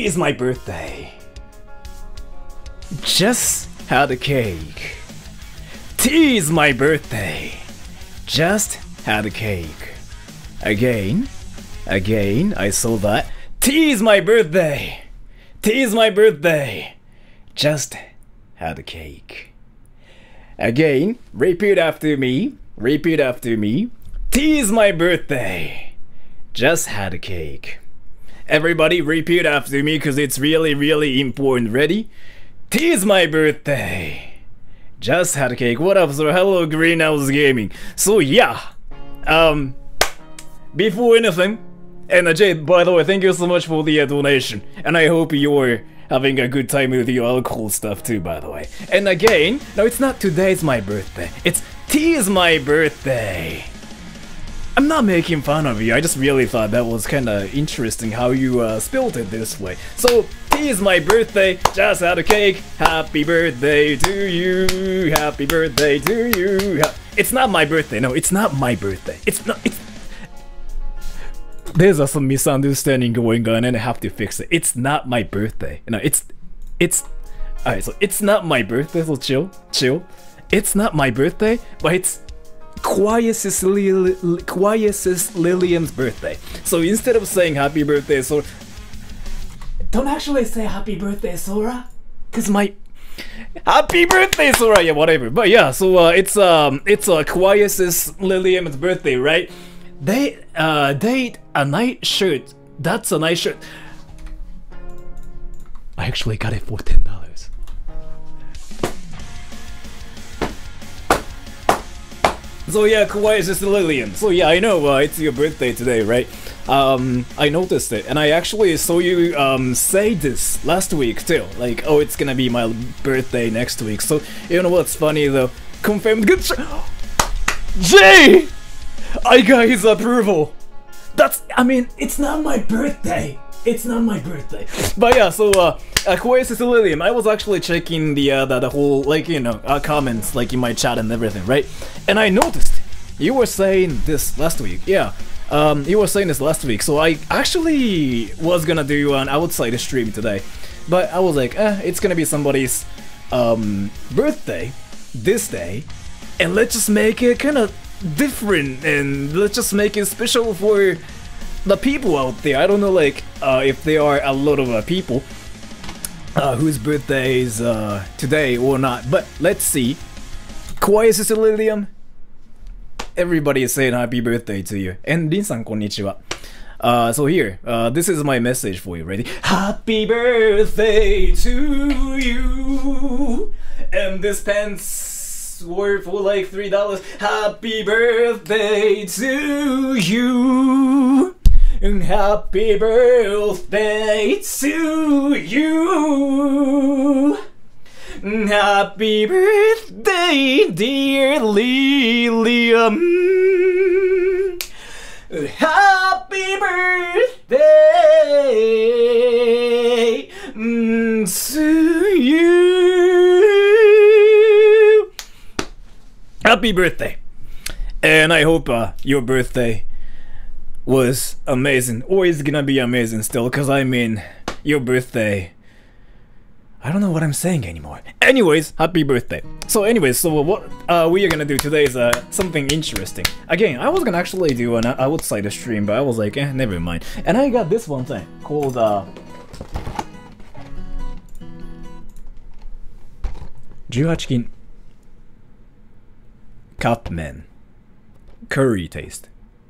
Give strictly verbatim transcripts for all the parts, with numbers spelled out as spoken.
Today is my birthday. Just had a cake. Today is my birthday. Just had a cake. Again, again, I saw that. Today is my birthday. Today is my birthday. Just had a cake. Again, repeat after me. Repeat after me. Today is my birthday. Just had a cake. Everybody repeat after me because it's really, really important. Ready? Today is my birthday. Just had a cake. What up, sir? Hello, Greenhouse Gaming. So yeah, um, before anything, and uh, Jade, by the way, thank you so much for the uh, donation, and I hope you're having a good time with your alcohol stuff too, by the way. And again, no, it's not today's my birthday. It's today is my birthday. I'm not making fun of you, I just really thought that was kinda interesting how you uh, spelled it this way. So, today is my birthday, just had a cake, happy birthday to you, happy birthday to you. Ha it's not my birthday, no, it's not my birthday. It's not, it's... There's uh, some misunderstanding going on and I have to fix it. It's not my birthday. No, it's, it's... Alright, so it's not my birthday, so chill, chill. It's not my birthday, but it's Quiesis Lilium's birthday. So instead of saying happy birthday, Sora, don't actually say happy birthday, Sora, cause my happy birthday, Sora. Yeah, whatever. But yeah, so uh, it's um, it's uh, Quiesis Lilium's birthday, right? They uh, date a night shirt. That's a nice shirt. I actually got it for ten dollars. So yeah, Quiesis Lilium. So yeah, I know uh, it's your birthday today, right? Um, I noticed it, and I actually saw you um, say this last week too. Like, oh, it's gonna be my birthday next week. So you know what's funny though? Confirmed. Good. Jay, I got his approval. That's. I mean, it's not my birthday. It's not my birthday. But yeah, so uh, uh Quiesis Lilium, I was actually checking the, uh, the the whole, like, you know, uh, comments, like in my chat and everything, right? And I noticed you were saying this last week. Yeah, um, you were saying this last week. So I actually was gonna do an outside stream today, but I was like, eh, it's gonna be somebody's um birthday this day, and let's just make it kind of different, and let's just make it special for the people out there. I don't know, like, uh, if there are a lot of uh, people uh, whose birthdays uh, today or not, but let's see. Quiesis Lilium, everybody is saying happy birthday to you. And Rin-san, konnichiwa. Uh, so here, uh, this is my message for you. Ready? Happy birthday to you. And this pants were for like three dollars. Happy birthday to you. And happy birthday to you. Happy birthday, dear Lilium. Happy birthday to you. Happy birthday. And I hope uh, your birthday was amazing, or is gonna be amazing still, because I mean, your birthday, I don't know what I'm saying anymore. Anyways, happy birthday. So anyways, so what uh, we are gonna do today is uh, something interesting. Again, I was gonna actually do an outside stream, but I was like, eh, never mind. And I got this one thing called uh, eighteen Cupman Curry Taste.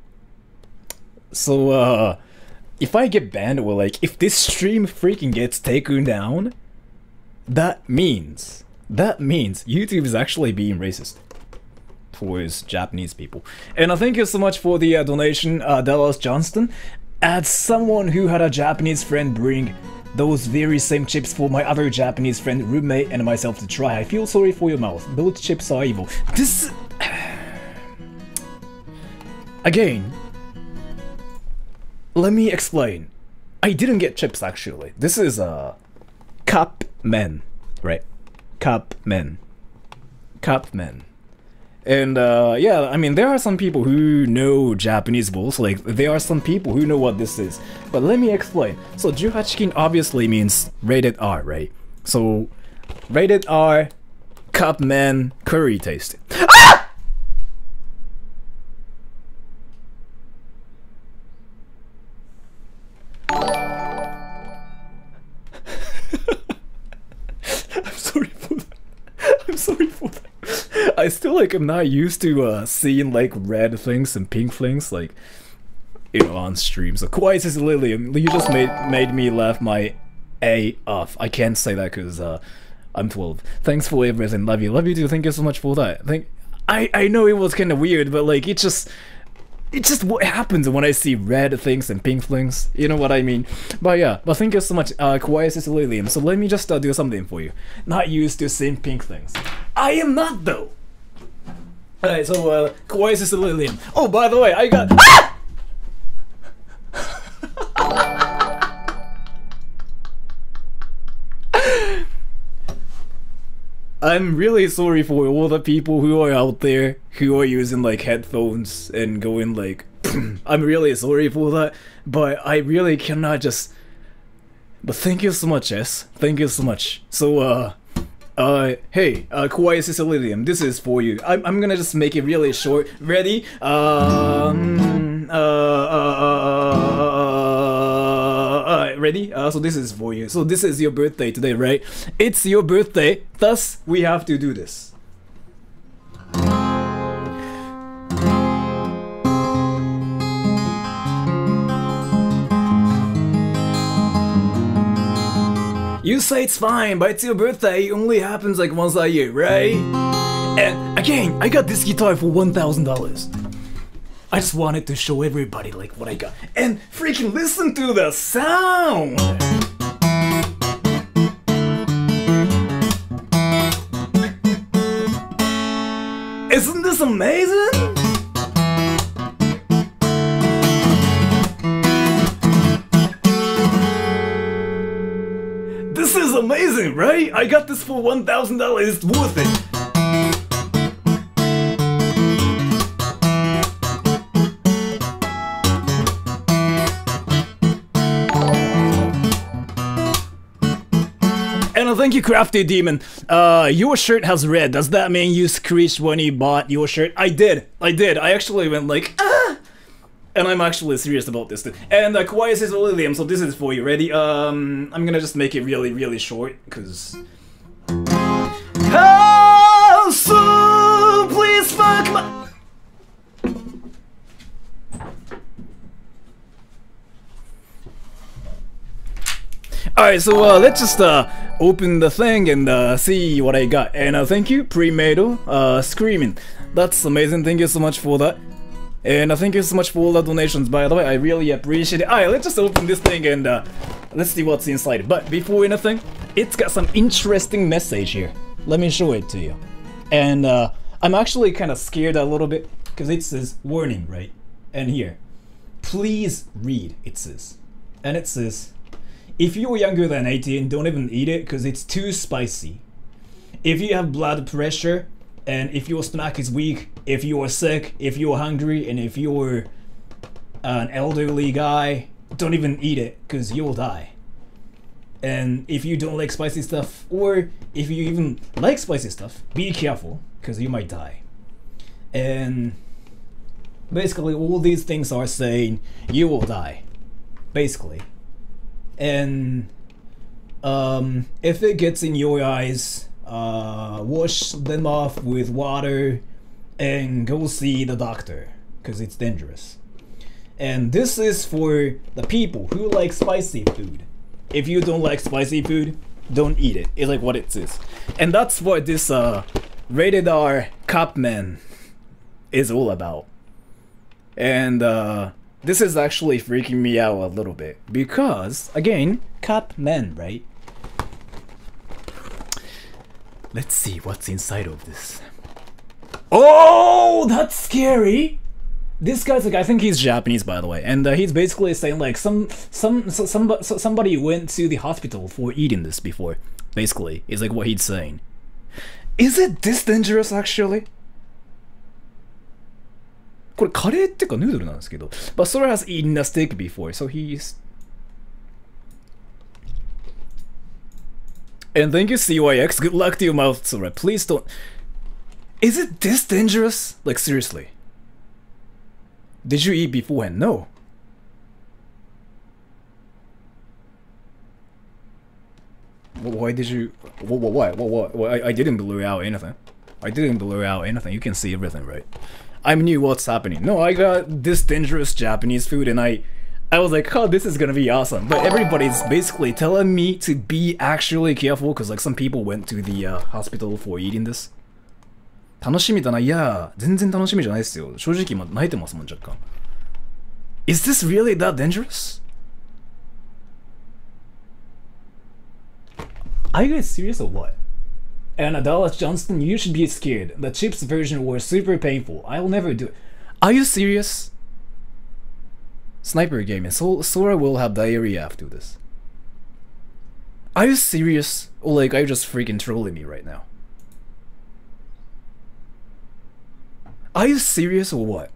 So, uh, if I get banned, or like, if this stream freaking gets taken down, that means, that means YouTube is actually being racist towards Japanese people. And I thank you so much for the uh, donation, uh, Dallas Johnston. As someone who had a Japanese friend bring those very same chips for my other Japanese friend, roommate, and myself to try, I feel sorry for your mouth. Those chips are evil. This... Again... Let me explain. I didn't get chips actually. This is a uh, Cupman, right? Cupman, Cupman, And uh, yeah, I mean, there are some people who know Japanese rules, like there are some people who know what this is. But let me explain. So Juhachikin obviously means rated R, right? So rated R, cup man, curry taste. Ah! I'm sorry for that. I'm sorry for that. I still like am not used to uh, seeing like red things and pink things like you know on stream. So Kawaii says Lilium, you just made made me laugh my A off. I can't say that because uh, I'm twelve. Thanks for everything. Love you. Love you too. Thank you so much for that. Thank. I I know it was kind of weird, but like it just. It's just what happens when I see red things and pink things, you know what I mean? But yeah, but thank you so much, uh, Kawaii Lilium. So let me just uh, do something for you. Not used to seeing pink things. I am not though! Alright, so uh, Kawaii Lilium. Oh, by the way, I got- ah! I'm really sorry for all the people who are out there who are using like headphones and going like I'm really sorry for that, but I really cannot just but thank you so much, S. Thank you so much. So uh uh hey, uh Kawaii Lilium, this is for you. I'm I'm gonna just make it really short. Ready? Um uh uh uh, uh ready? Uh, so this is for you. So this is your birthday today, right? It's your birthday, thus we have to do this. You say it's fine, but it's your birthday, it only happens like once a year, right? And again, I got this guitar for one thousand dollars. I just wanted to show everybody like what I got. And freaking listen to the sound! Isn't this amazing? This is amazing, right? I got this for one thousand dollars, it's worth it. And thank you, Crafty Demon. Uh, your shirt has red. Does that mean you screeched when you bought your shirt? I did. I did. I actually went like, ah! And I'm actually serious about this too. And uh, Kawaii says Lilium, so this is for you. Ready? Um, I'm gonna just make it really, really short, because... Oh, so please fuck my... Alright, so uh, let's just uh, open the thing and uh, see what I got. And uh, thank you, Premado, uh, Screaming. That's amazing, thank you so much for that. And uh, thank you so much for all the donations, by the way, I really appreciate it. Alright, let's just open this thing and uh, let's see what's inside. But before anything, it's got some interesting message here. Let me show it to you. And uh, I'm actually kind of scared a little bit, because it says, warning, right? And here, please read, it says. And it says, if you're younger than eighteen, don't even eat it because it's too spicy. If you have blood pressure, and if your stomach is weak, if you're sick, if you're hungry, and if you're an elderly guy, don't even eat it because you'll die. And if you don't like spicy stuff, or if you even like spicy stuff, be careful because you might die. And basically all these things are saying you will die, basically. And um, if it gets in your eyes, uh, wash them off with water and go see the doctor, because it's dangerous. And this is for the people who like spicy food. If you don't like spicy food, don't eat it. It's like what it says. And that's what this uh, Rated R Cupman is all about. And uh, this is actually freaking me out a little bit because, again, Cup Men, right? Let's see what's inside of this. Oh, that's scary! This guy's like, I think he's Japanese, by the way, and uh, he's basically saying like some some some somebody went to the hospital for eating this before. Basically, is like what he's saying. Is it this dangerous, actually? これカレーっていうかヌードルなんですけど。But Sora has eaten a steak before, so he's... And thank you C Y X, good luck to your mouth, Sora. Please don't... Is it this dangerous? Like seriously. Did you eat beforehand? No. Why did you... Why? Why? Why? Why? I, I didn't blow out anything. I didn't blow out anything. You can see everything, right? I knew what's happening. No, I got this dangerous Japanese food and I... I was like, oh, this is gonna be awesome. But everybody's basically telling me to be actually careful because like some people went to the uh, hospital for eating this. 楽しみだな。いや、全然楽しみじゃないですよ。正直今泣いてますもん、若干。Is this really that dangerous? Are you guys serious or what? And Dallas Johnston, you should be scared. The chips version was super painful. I'll never do it. Are you serious? Sniper game, and so Sora will have diarrhea after this. Are you serious? Or like, are you just freaking trolling me right now? Are you serious or what?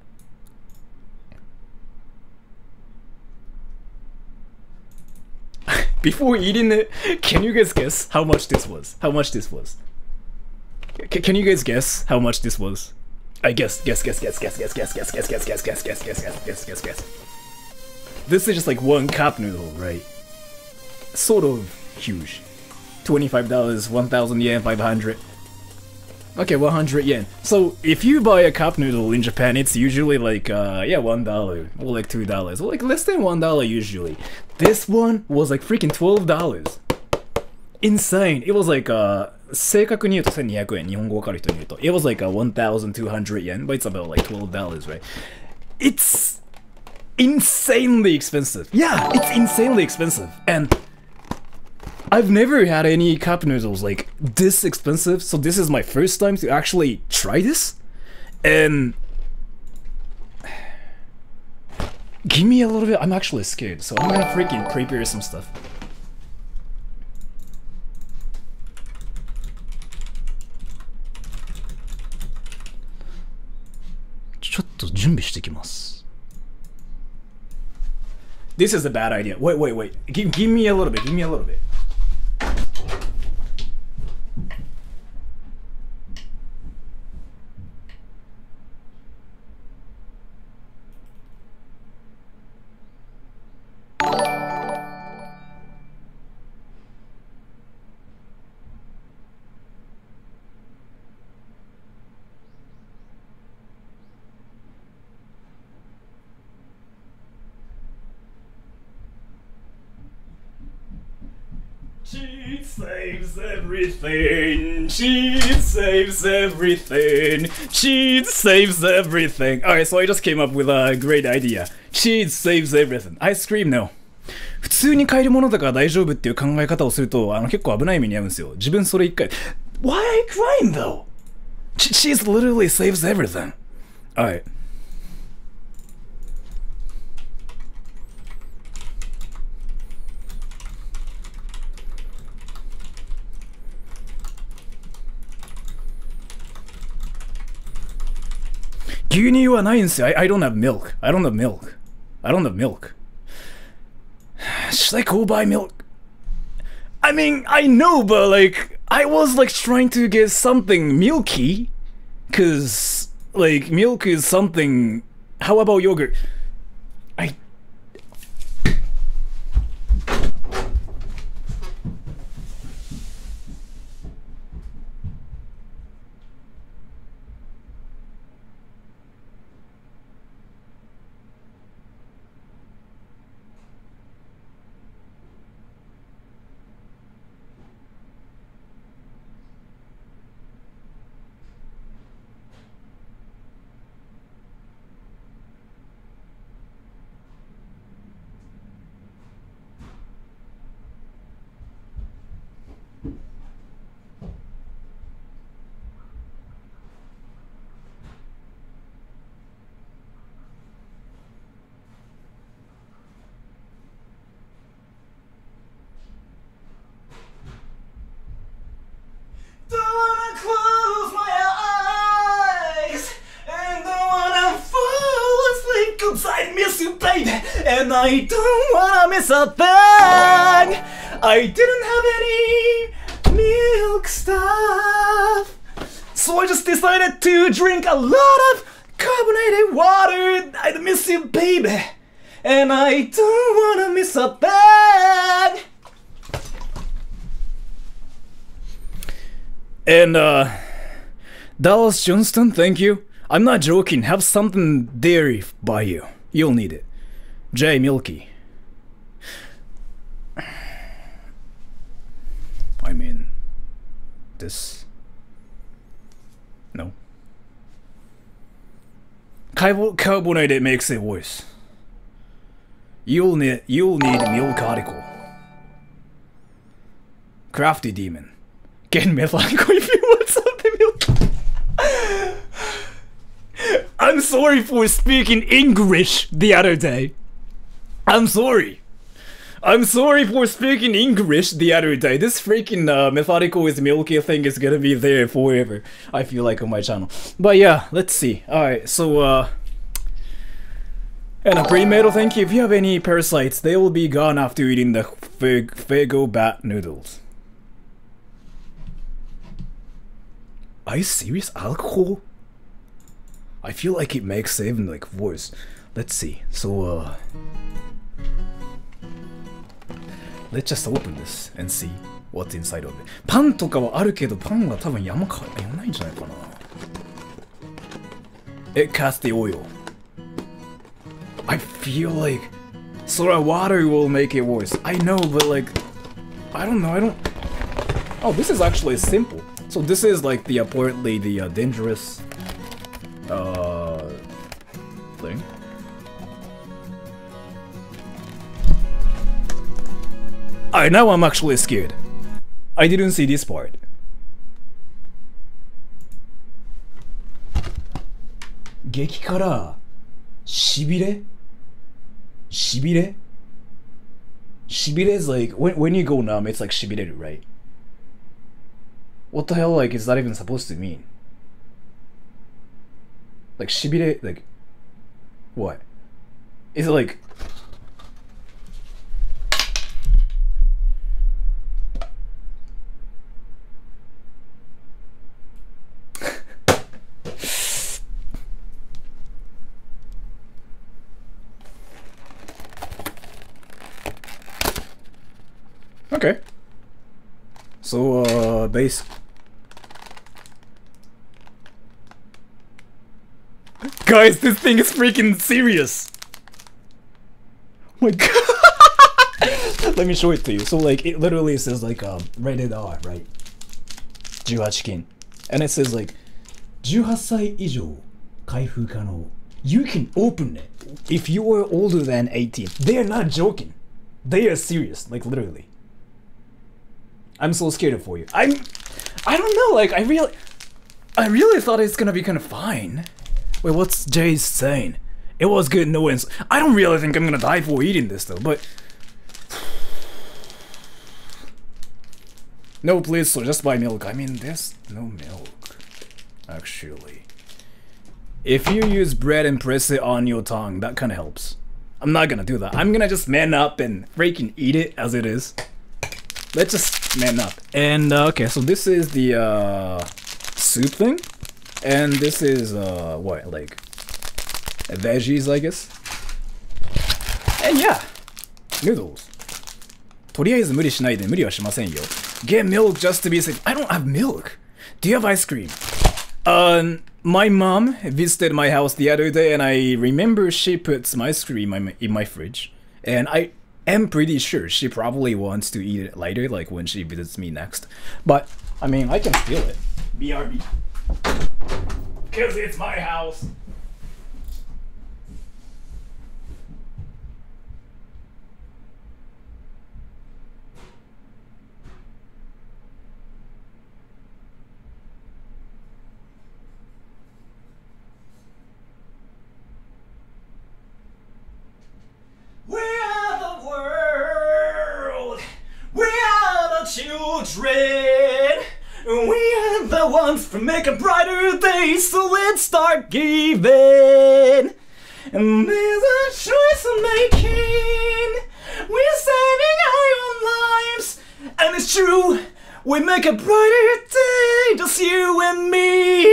Before eating it, can you guys guess how much this was? How much this was? C can you guys guess how much this was? I guess, guess, guess, guess, guess, guess, guess, guess, guess, guess, guess, guess, guess, guess, guess, guess, guess, guess. This is just like one cup noodle, right? Sort of huge. twenty-five dollars, one thousand yen, five hundred. Okay, one hundred yen. So if you buy a cup noodle in Japan, it's usually like, uh, yeah, one dollar or like two dollars, or like less than one dollar usually. This one was like freaking twelve dollars. Insane. It was like, uh, 正確に言うとせんにひゃくえん、日本語わかる人に言うと。It was like a one thousand two hundred yen, but it's about like twelve dollars, right? It's insanely expensive. Yeah, it's insanely expensive. And I've never had any cup noodles like this expensive, so this is my first time to actually try this. And give me a little bit. I'm actually scared, so I'm gonna freaking prepare some stuff. This is a bad idea. Wait, wait, wait. Give, give me a little bit. Give me a little bit. Cheat saves everything. Cheat saves everything. Cheat saves everything. Alright, so I just came up with a great idea. Cheat saves everything. I scream no. 普通に買えるものだから大丈夫っていう考え方をすると、あの結構危ない目に遭うんですよ。自分それ一回。Why are you crying though? Cheese literally saves everything. Alright. I I don't have milk. I don't have milk. I don't have milk. Should I go buy milk? I mean, I know, but like, I was like trying to get something milky. Cause, like, milk is something... How about yogurt? I... Don't wanna close my eyes and don't wanna fall and I don't wanna miss a thing. I didn't have any milk stuff, so I just decided to drink a lot of carbonated water. I miss you, baby, and I don't wanna miss a thing. And uh, Dallas Johnston, thank you. I'm not joking. Have something dairy by you. You'll need it. J Milky. I mean, this. No. Carbonated makes it worse. You'll need. You'll need milk article. Crafty demon. Get methodical if you want something milk. I'm sorry for speaking English the other day. I'm sorry. I'm sorry for speaking English the other day. This freaking uh, methodical is milky thing is gonna be there forever, I feel like, on my channel. But yeah, let's see. Alright, so uh... and a pre-metal, thank you. If you have any parasites, they will be gone after eating the Fago bat noodles. Are you serious? Alcohol? I feel like it makes it even like worse. Let's see. So uh let's just open this and see what's inside of it. パンとかはあるけど、パンは多分山かやらないんじゃないかな。It casts the oil. I feel like soda water will make it worse. I know, but like I don't know. I don't. Oh, this is actually simple. So this is like the apparently the uh, dangerous uh thing. Alright, now I'm actually scared. I didn't see this part. Gekikara shibire? Shibire? Shibire is like when when you go numb, it's like shibireru, right? What the hell, like, is that even supposed to mean? Like, shibire, like, what? Is it like... Okay. So, uh, base... Guys, this thing is freaking serious! Oh my god! Let me show it to you. So, like, it literally says, like, um, rated R, right? eighteen kin. And it says, like, eighteen歳以上開封可能. You can open it if you are older than eighteen. They are not joking. They are serious, like, literally. I'm so scared for you. I'm... I don't know, like, I really... I really thought it's gonna be kind of fine. Wait, what's Jay's saying? It was good, no one's... I don't really think I'm gonna die for eating this, though, but... No, please, so just buy milk. I mean, there's no milk, actually. If you use bread and press it on your tongue, that kind of helps. I'm not gonna do that. I'm gonna just man up and freaking eat it as it is. Let's just man up. And, uh, okay, so this is the, uh... soup thing. And this is, uh, what, like... veggies, I guess? And yeah! Noodles. とりあえず無理しないで無理はしませんよ. Get milk just to be safe. I don't have milk. Do you have ice cream? Um, my mom visited my house the other day and I remember she put some ice cream in my, in my fridge. And I am pretty sure she probably wants to eat it later, like when she visits me next. But, I mean, I can feel it. B R B. Cause it's my house. We are the world. We are the children. We are the ones to make a brighter day. So let's start giving. And there's a choice I'm making. We're saving our own lives. And it's true, we make a brighter day, just you and me.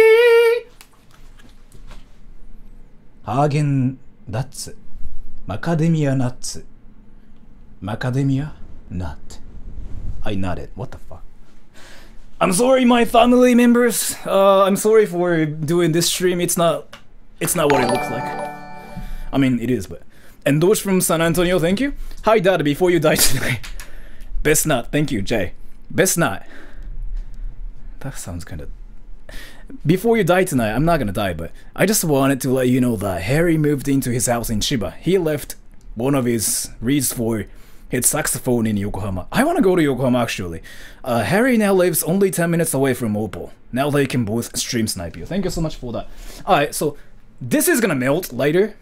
Hagen nuts, macadamia nuts, macadamia nut. I nodded. What the fuck? I'm sorry, my family members. Uh, I'm sorry for doing this stream. It's not, it's not what it looks like. I mean, it is, but. Endorsed from San Antonio. Thank you. Hi, Dad. Before you die today. Best not. Thank you, Jay. Best not. That sounds kind of. Before you die tonight, I'm not gonna die, but I just wanted to let you know that Harry moved into his house in Chiba. He left one of his reeds for his saxophone in Yokohama. I want to go to Yokohama actually. Uh, Harry now lives only ten minutes away from Opal. Now they can both stream snipe you. Thank you so much for that. Alright, so this is gonna melt later,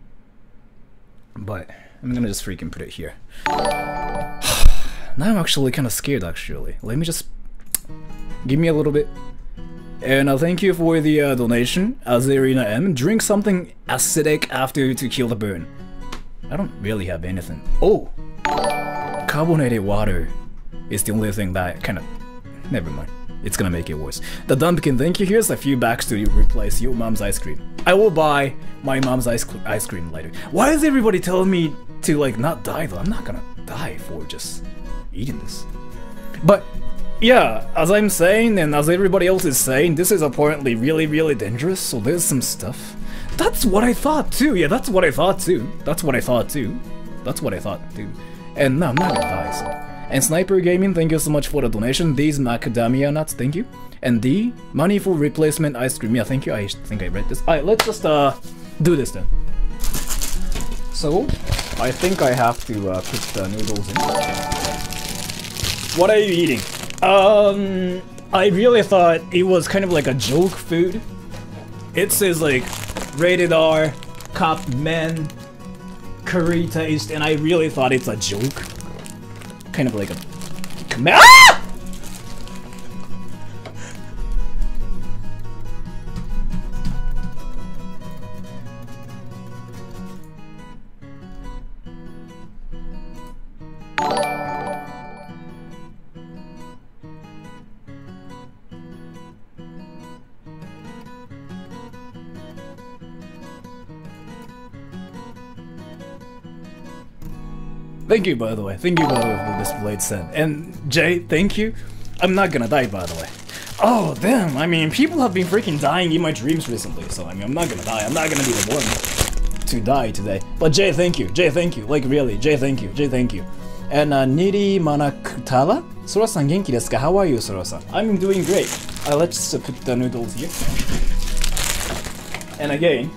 but I'm gonna just freaking put it here. Now I'm actually kind of scared actually. Let me just give me a little bit. And uh, thank you for the uh, donation, Azerina M. Drink something acidic after to kill the burn. I don't really have anything. Oh! Carbonated water is the only thing that kind of... Never mind. It's gonna make it worse. The Dumpkin, thank you. Here's a few bucks to replace your mom's ice cream. I will buy my mom's ice, ice cream later. Why is everybody telling me to like not die though? I'm not gonna die for just eating this. But yeah, as I'm saying and as everybody else is saying, this is apparently really, really dangerous, so there's some stuff. That's what I thought too, yeah, that's what I thought too. That's what I thought too. That's what I thought too. And no, I'm not gonna die, so. And Sniper Gaming, thank you so much for the donation. These macadamia nuts, thank you. And D, money for replacement ice cream. Yeah, thank you, I think I read this. Alright, let's just uh, do this then. So, I think I have to uh, put the noodles in. What are you eating? Um, I really thought it was kind of like a joke food. It says like rated R, cup men, curry taste, and I really thought it's a joke. Kind of like a. Ah! Thank you, by the way. Thank you, by the way, for this blade set. And Jay, thank you. I'm not gonna die, by the way. Oh, damn. I mean, people have been freaking dying in my dreams recently, so I mean, I'm not gonna die. I'm not gonna be the one to die today. But Jay, thank you. Jay, thank you. Like, really. Jay, thank you. Jay, thank you. And uh, Niri Manakutala? Sora-san, genki desu ka? How are you, Sora-san? I'm doing great. Uh, let's uh, put the noodles here. And again,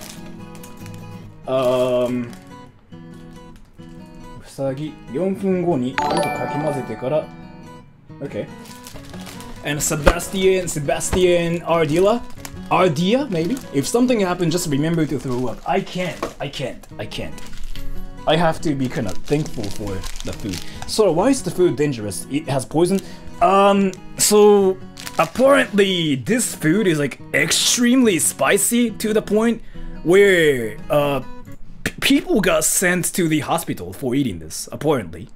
um... four分後によくかき混ぜてから Okay. And Sebastian, Sebastian Ardila? Ardilla, maybe? If something happened, just remember to throw up. I can't, I can't, I can't. I have to be kind of thankful for the food. So why is the food dangerous? It has poison? Um, so apparently this food is like extremely spicy to the point where, uh, people got sent to the hospital for eating this, apparently.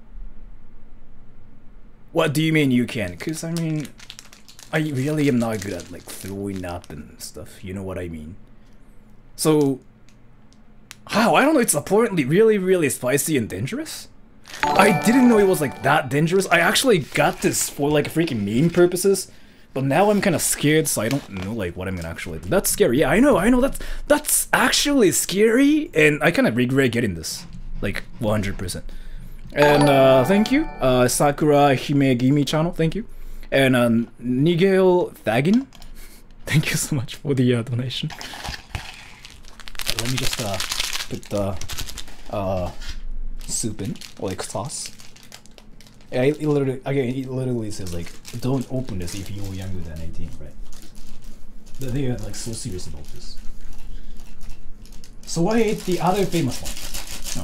What do you mean you can? Because, I mean, I really am not good at, like, throwing up and stuff, you know what I mean? So, how? I don't know, it's apparently really, really spicy and dangerous? I didn't know it was, like, that dangerous. I actually got this for, like, freaking meme purposes. But now I'm kind of scared, so I don't know like what I'm gonna actually do. That's scary. Yeah, I know, I know. That's that's actually scary, and I kind of regret getting this, like one hundred percent. And uh, thank you, uh, Sakura Himegimi channel. Thank you, and um, Nigel Thagin. Thank you so much for the uh, donation. Let me just uh, put the uh, soup in, like sauce. Yeah, it literally, again, it literally says like, don't open this if you're younger than eighteen, right? But they are like so serious about this. So I ate the other famous one.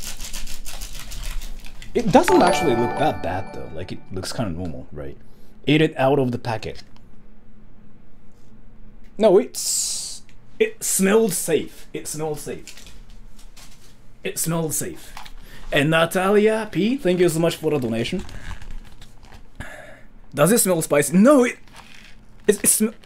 No. It doesn't actually look that bad though, like it looks kind of normal, right? Ate it out of the packet. No, it's... It smelled safe. It smelled safe. It smells safe. And Natalia P, thank you so much for the donation. Does it smell spicy? No, it... It, it smells...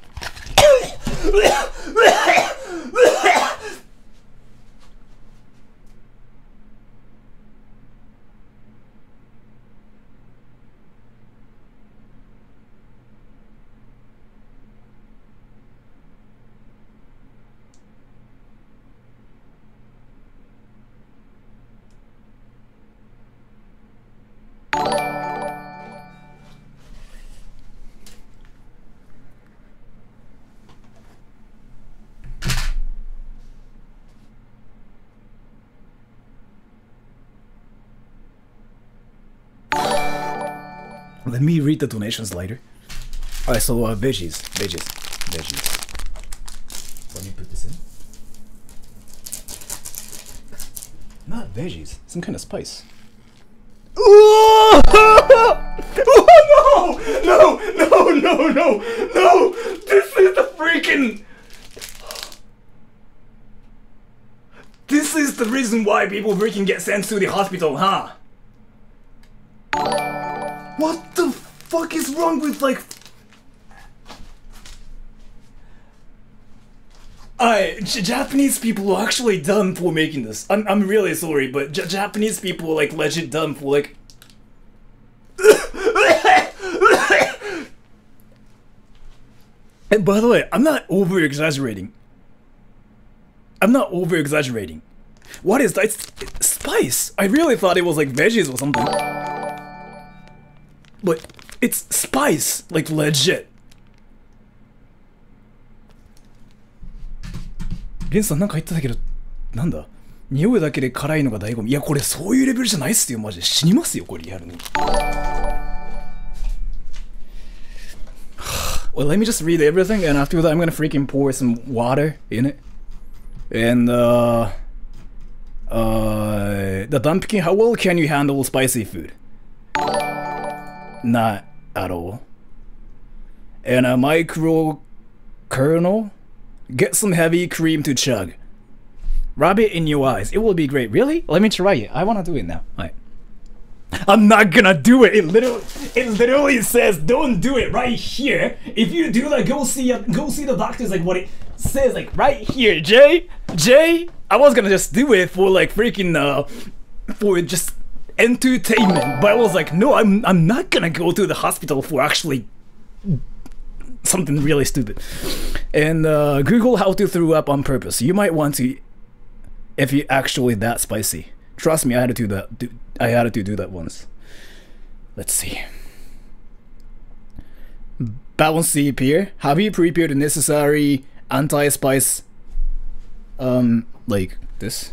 Let me read the donations later. Alright, so uh, veggies, veggies, veggies. Let me put this in. Not veggies, some kind of spice. Oh, no! No! No! No! No! No! This is the freaking. This is the reason why people freaking get sent to the hospital, huh? What the fuck is wrong with like... I J Japanese people are actually dumb for making this. I'm, I'm really sorry, but J Japanese people are like legit dumb for like... And by the way, I'm not over-exaggerating. I'm not over-exaggerating. What is that? It's, it's spice! I really thought it was like veggies or something. But it's spice, like legit. ゲンさんなんか言ってたけど、なんだ匂いだけで辛いのが醍醐味。いや、これそういうレベルじゃないっすよ、マジで。死にますよ、これリアルに。Well, let me just read everything, and after that I'm gonna freaking pour some water in it. And, uh... Uh... The Dumpkin, how well can you handle spicy food? Not at all. And a micro kernel? Get some heavy cream to chug. Rub it in your eyes. It will be great. Really? Let me try it. I wanna do it now. Right. I'm not gonna do it. It literally, it literally says don't do it right here. If you do that, go see a, go see the doctors. Like what it says, like right here, Jay. Jay. I was gonna just do it for like freaking uh, for just entertainment, but I was like, no, I'm I'm not gonna go to the hospital for actually something really stupid. And uh, Google how to throw up on purpose. You might want to, if you actually that spicy. Trust me, I had to do that. Do, I had to do that once. Let's see. Balance deep here. Have you prepared the necessary anti-spice? Um, like this.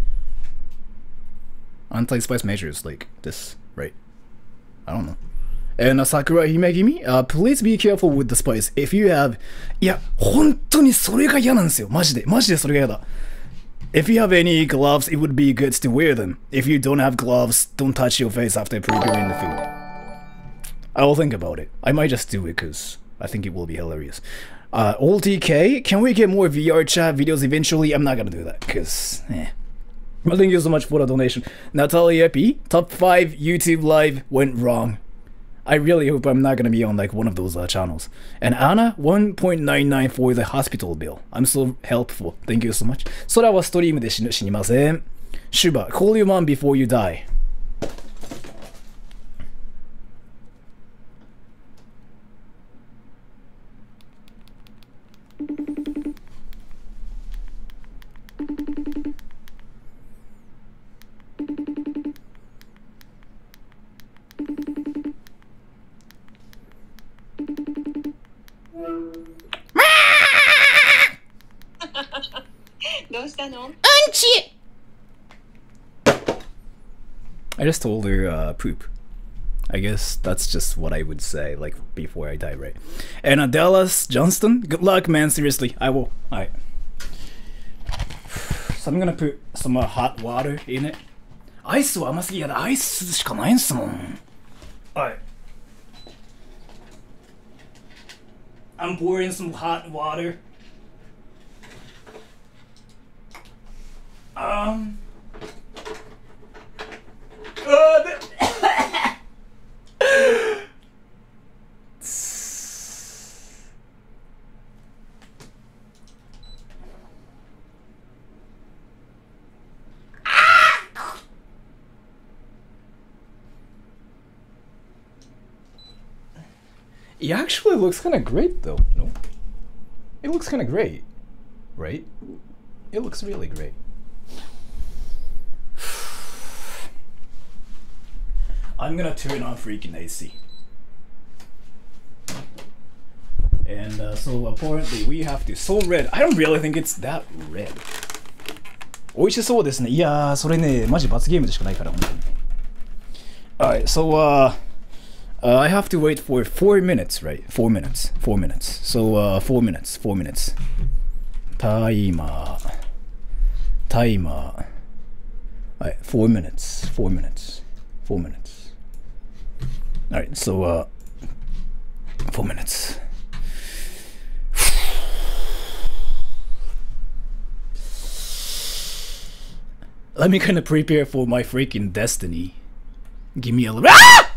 Anti-spice measures like this, right? I don't know. And uh, Sakura Himegimi, uh, please be careful with the spice. If you have, いや、本当にそれが嫌なんですよ。マジで、マジでそれが嫌だ。If you have any gloves, it would be good to wear them. If you don't have gloves, don't touch your face after preparing the food. I will think about it. I might just do it because I think it will be hilarious. Uh, Old T K, can we get more V R chat videos eventually? I'm not gonna do that because, eh. Well, thank you so much for the donation. Natalia P, top five YouTube live went wrong. I really hope I'm not gonna be on like one of those uh, channels. And Anna, one point nine nine for the hospital bill. I'm so helpful. Thank you so much. それはストリームで死に、死にません。Shuba, call your mom before you die. I just told her uh, poop. I guess that's just what I would say, like, before I die, right? And uh, Dallas Johnston, good luck, man, seriously. I will. Alright. So I'm gonna put some uh, hot water in it. Ice wa amasugi yada. Ice shika nai desu mon. Alright. I'm pouring some hot water. Um... It actually looks kind of great though, no? It looks kind of great, right? It looks really great. I'm gonna turn on freaking A C. And uh, so apparently we have to. So red. I don't really think it's that red. 美味しそうですね。いやー、それね、マジ罰ゲームでしかないから、本当に。Alright, so uh, uh, I have to wait for four minutes, right? Four minutes. Four minutes. So uh, four minutes. Four minutes. Timer. Timer. Alright, four minutes. Four minutes. Four minutes. Alright, so uh, four minutes. Let me kind of prepare for my freaking destiny. Give me a little. Ah!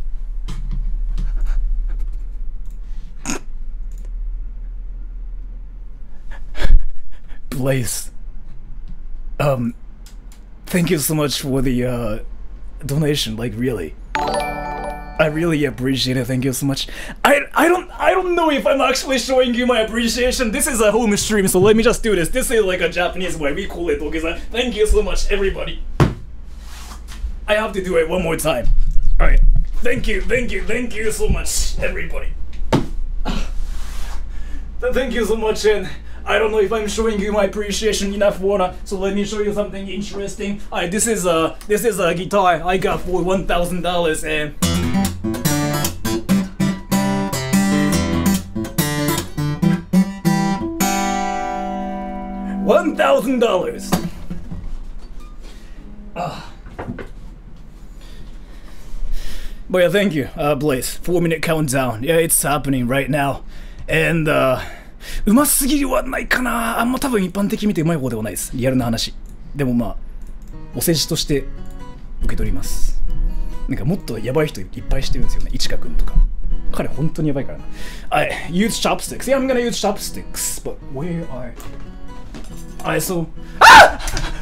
Blaze. Um, thank you so much for the uh, donation. Like really, I really appreciate it. Thank you so much. I I don't I don't know if I'm actually showing you my appreciation. This is a home stream, so let me just do this. This is like a Japanese way we call it. Okay, thank you so much, everybody. I have to do it one more time. Alright. Thank you, thank you, thank you so much, everybody. Thank you so much, and I don't know if I'm showing you my appreciation enough, Warner, so let me show you something interesting. Alright, this is a this is a guitar I got for one thousand dollars, and one thousand dollars. Ah. But yeah, thank you, uh, Blaze. Four minute countdown. Yeah, it's happening right now. And, uh, うますぎはないかな。あんま多分一般的に見てうまい方ではないです。リアルな話。でもまあ、お世辞として受け取ります。なんかもっとやばい人いっぱいしてるんですよね。いちかくんとか。彼本当にやばいからな。I use chopsticks. Yeah, I'm gonna use chopsticks. But where are... I so... Ah!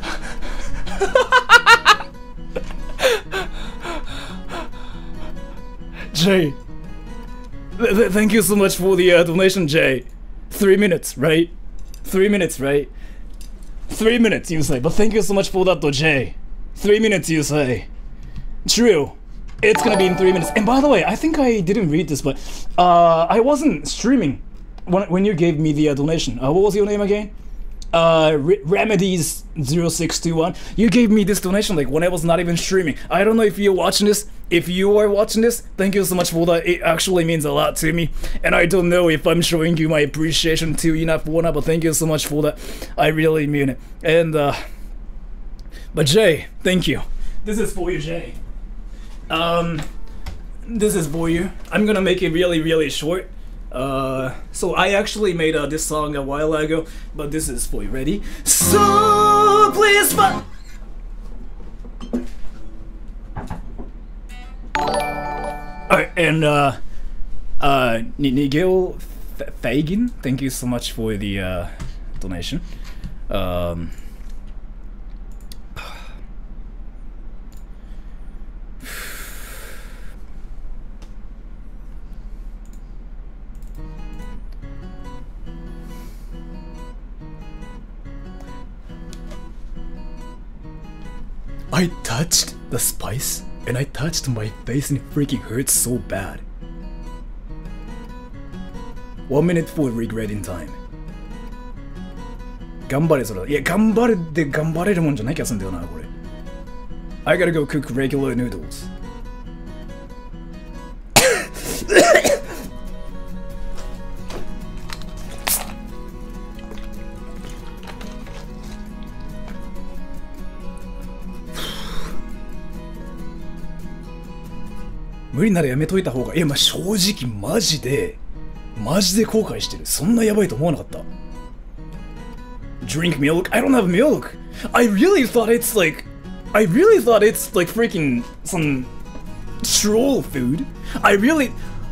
Jay, th th thank you so much for the uh, donation, Jay. Three minutes, right? Three minutes, right? Three minutes, you say. But thank you so much for that, though, Jay. Three minutes, you say. True. It's gonna be in three minutes. And by the way, I think I didn't read this, but uh, I wasn't streaming when, when you gave me the uh, donation. Uh, what was your name again? Uh, Remedies zero six two one. You gave me this donation like when I was not even streaming. I don't know if you're watching this. If you are watching this, thank you so much for that. It actually means a lot to me. And I don't know if I'm showing you my appreciation to you enough for now, but thank you so much for that. I really mean it. And uh, but Jay, thank you. This is for you, Jay. Um, this is for you. I'm gonna make it really, really short. Uh, so I actually made uh, this song a while ago, but this is for you. Ready? So please, but alright, and uh, uh, Nigel Fagin, thank you so much for the uh, donation. Um. I touched the spice and I touched my face and it freaking hurts so bad. One minute for regretting time. 頑張れそれ。いや、頑張れって頑張れるもんじゃない気がするんだよな、これ。I gotta go cook regular noodles. 無理ならやめといた方がいや、まあ、正直マジでマジで後悔してる。そんなやばいと思わなかった。Drink milk? I don't have milk. I really thought it's like I really thought it's like freaking some troll food. I really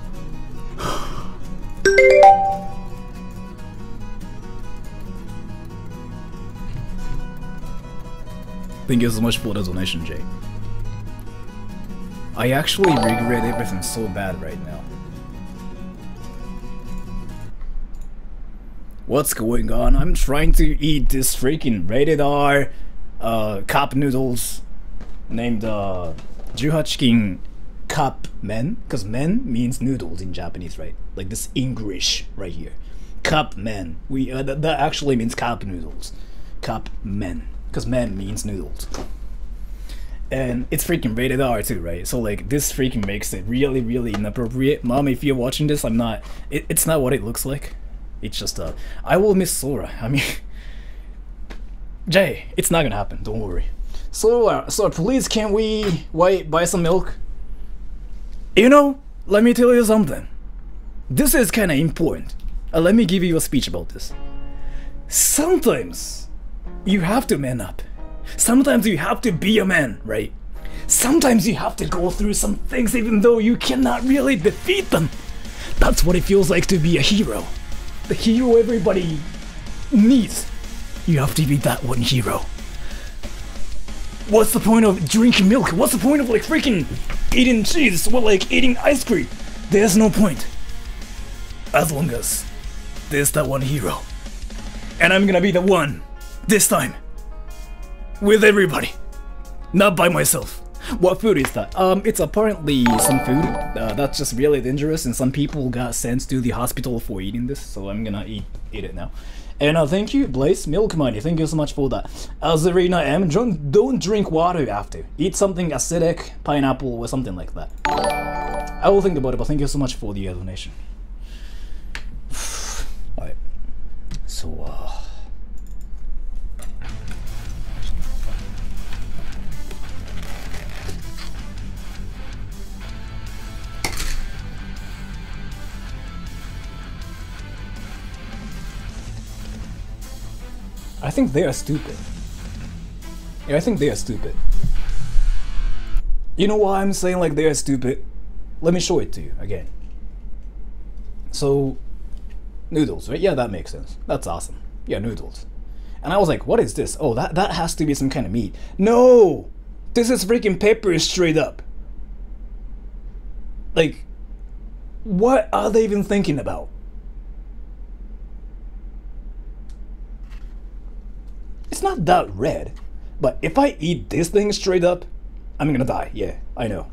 Thank you so much for the donation, Jay. I actually regret everything so bad right now. What's going on? I'm trying to eat this freaking rated R uh, cup noodles named uh, Juhachikin Cup Men, because men means noodles in Japanese, right? Like this English right here. Cup Men. We uh, th that actually means cup noodles. Cup Men, because men means noodles. And it's freaking rated R too, right? So like this freaking makes it really, really inappropriate. Mom, if you're watching this, I'm not. It, it's not what it looks like. It's just uh, I will miss Sora. I mean, Jay, it's not gonna happen. Don't worry. So, uh, so please, can we wait buy some milk? You know, let me tell you something. This is kind of important. Uh, let me give you a speech about this. Sometimes you have to man up. Sometimes you have to be a man, right? Sometimes you have to go through some things even though you cannot really defeat them. That's what it feels like to be a hero. The hero everybody needs. You have to be that one hero. What's the point of drinking milk? What's the point of like freaking eating cheese or like eating ice cream? There's no point. As long as there's that one hero. And I'm gonna be the one this time. With everybody. Not by myself. What food is that? Um, it's apparently some food uh, that's just really dangerous, and some people got sent to the hospital for eating this, so I'm gonna eat eat it now. And uh, thank you, Blaze Milk Money. Thank you so much for that. Azarina M, don't, don't drink water after. Eat something acidic, pineapple, or something like that. I will think about it, but thank you so much for the uh, donation. Alright. So, uh... I think they are stupid. Yeah, I think they are stupid. You know why I'm saying like they are stupid? Let me show it to you again. So, noodles, right? Yeah, that makes sense. That's awesome. Yeah, noodles. And I was like, what is this? Oh, that, that has to be some kind of meat. No! This is freaking pepper straight up. Like, what are they even thinking about? It's not that red, but if I eat this thing straight up, I'm gonna die. Yeah, I know.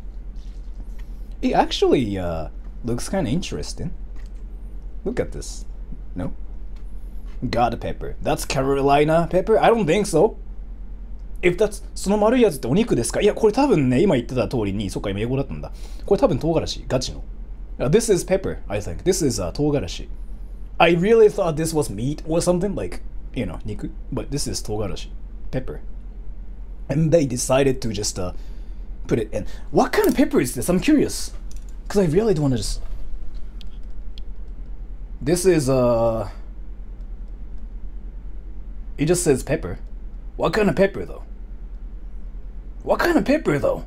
It actually uh, looks kind of interesting. Look at this. No? God pepper. That's Carolina pepper? I don't think so. If that's その丸いやつってお肉ですか？いや、これ多分ね、今言ってた通りに、そっか、今英語だったんだ。これ多分唐辛子、ガチの。Uh, this is pepper, I think. This is uh, 唐辛子. I really thought this was meat or something like, you know, niku, but this is 唐辛子, pepper. And they decided to just uh, put it in. What kind of pepper is this? I'm curious. Because I really don't want to just... This is, uh... It just says pepper. What kind of pepper, though? What kind of pepper, though?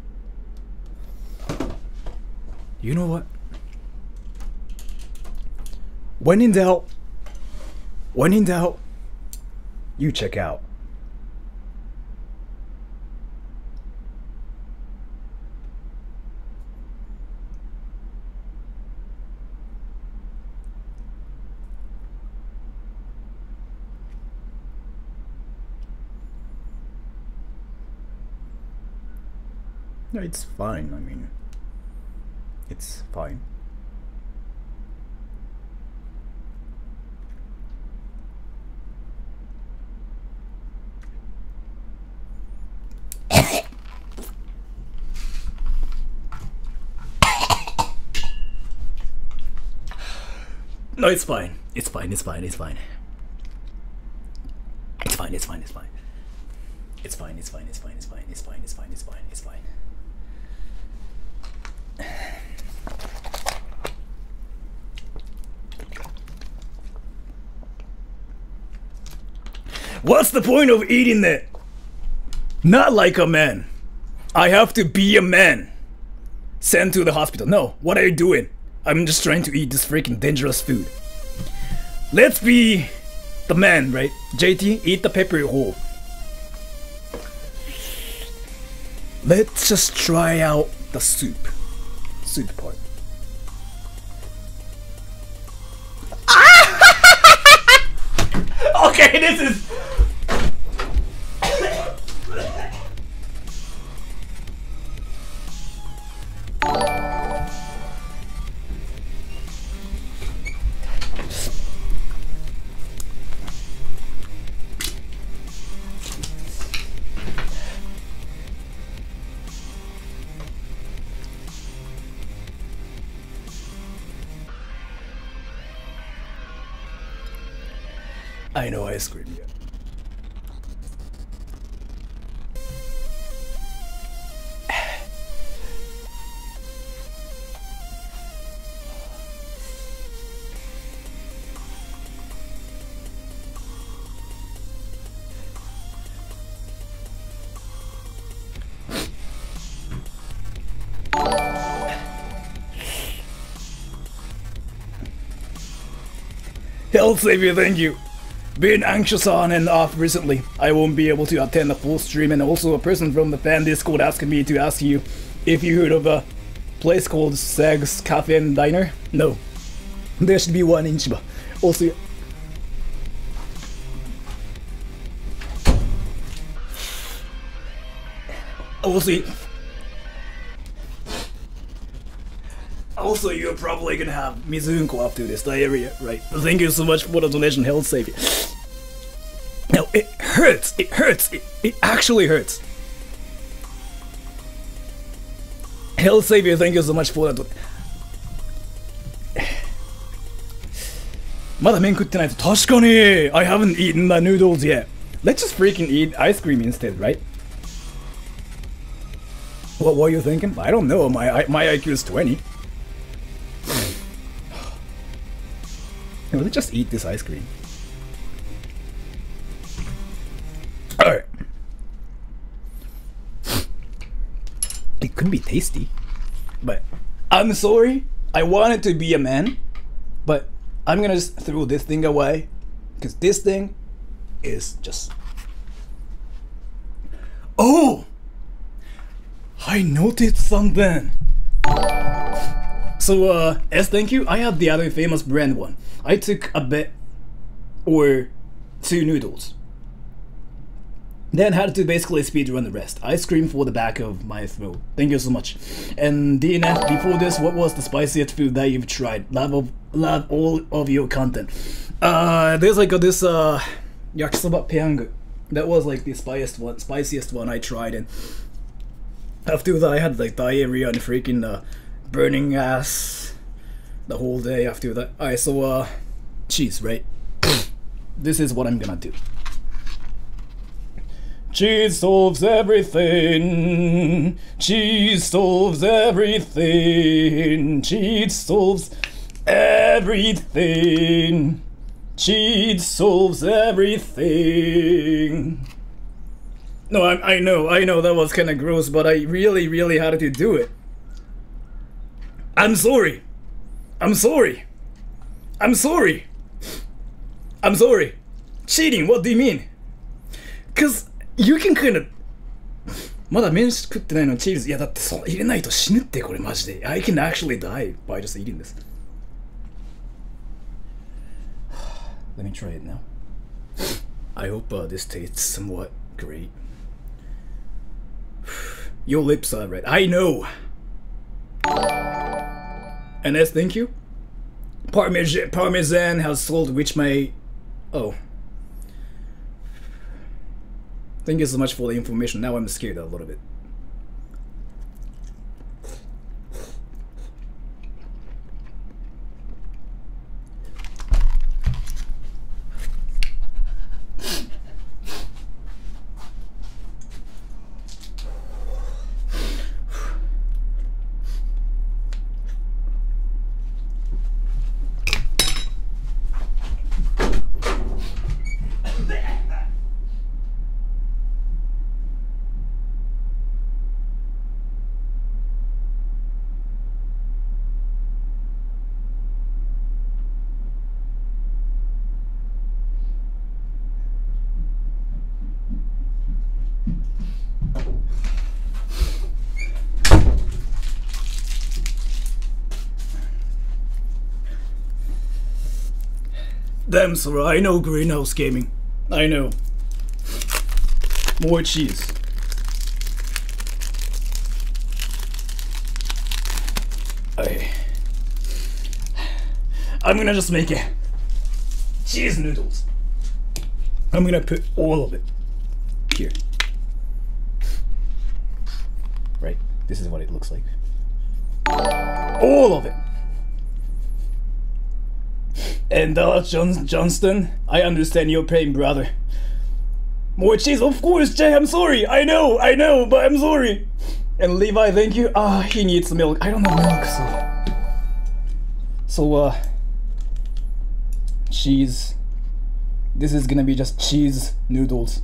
You know what? When in doubt, when in doubt, you check out. No, it's fine. I mean, it's fine. No, it's fine. It's fine. It's fine. It's fine. It's fine. It's fine. It's fine. It's fine. It's fine. It's fine. It's fine. It's fine. It's fine. It's fine. It's fine. What's the point of eating that? Not like a man. I have to be a man. Sent to the hospital. No, what are you doing? I'm just trying to eat this freaking dangerous food. Let's be the man, right? J T, eat the pepper whole. Let's just try out the soup. Soup part. this is... I know ice cream. Yeah. Health Savior, thank you. Been anxious on and off recently. I won't be able to attend the full stream, and also a person from the fan Discord asking me to ask you if you heard of a place called Sag's Cafe and Diner. No. There should be one in Chiba. Also... Also... Also, you're probably gonna have Mizunko after this diarrhea, right? Thank you so much for the donation, Health Savior. No, it hurts! It hurts! It, it actually hurts! Health Savior, thank you so much for that. まだ麺食ってないと確かに I haven't eaten the noodles yet. Let's just freaking eat ice cream instead, right? What were you thinking? I don't know, my, my I Q is twenty. Let's just eat this ice cream. Alright. It could be tasty, but I'm sorry. I wanted to be a man, but I'm gonna just throw this thing away because this thing is just... Oh! I noticed something. So, uh, S, thank you. I had the other famous brand one. I took a bit or two noodles. Then had to basically speedrun the rest. Ice cream for the back of my throat. Thank you so much. And D N F, before this, what was the spiciest food that you've tried? Love of love all of your content. Uh, there's like a, this uh, yakisoba peangu. That was like the spiciest one, spiciest one I tried, and after that I had like diarrhea and freaking uh, burning ass the whole day after that. Alright, so uh, cheese, right? This is what I'm gonna do. Cheese solves everything. Cheese solves everything. Cheese solves everything. Cheese solves everything. No, I, I know, I know that was kind of gross, but I really, really had to do it. I'm sorry. I'm sorry. I'm sorry. I'm sorry. Cheating, what do you mean? Cause you can kind of... まだ麺食ってないのにチーズ。いやだってそう入れないと死ぬってこれマジで。I can actually die by just eating this. Let me try it now. I hope uh, this tastes somewhat great. Your lips are red. I know. And S, thank you. Parmesan, Parmesan has salt which may... Oh. Thank you so much for the information. Now I'm scared a little bit. Damn, Sora, I know Greenhouse Gaming. I know. More cheese. I... I'm gonna just make it. Cheese noodles. I'm gonna put all of it here. Right? This is what it looks like. All of it. And uh, John Johnston, I understand your pain, brother. More cheese, of course, Jay, I'm sorry. I know, I know, but I'm sorry. And Levi, thank you. Ah, he needs milk. I don't have milk, so... So, uh... cheese. This is gonna be just cheese noodles.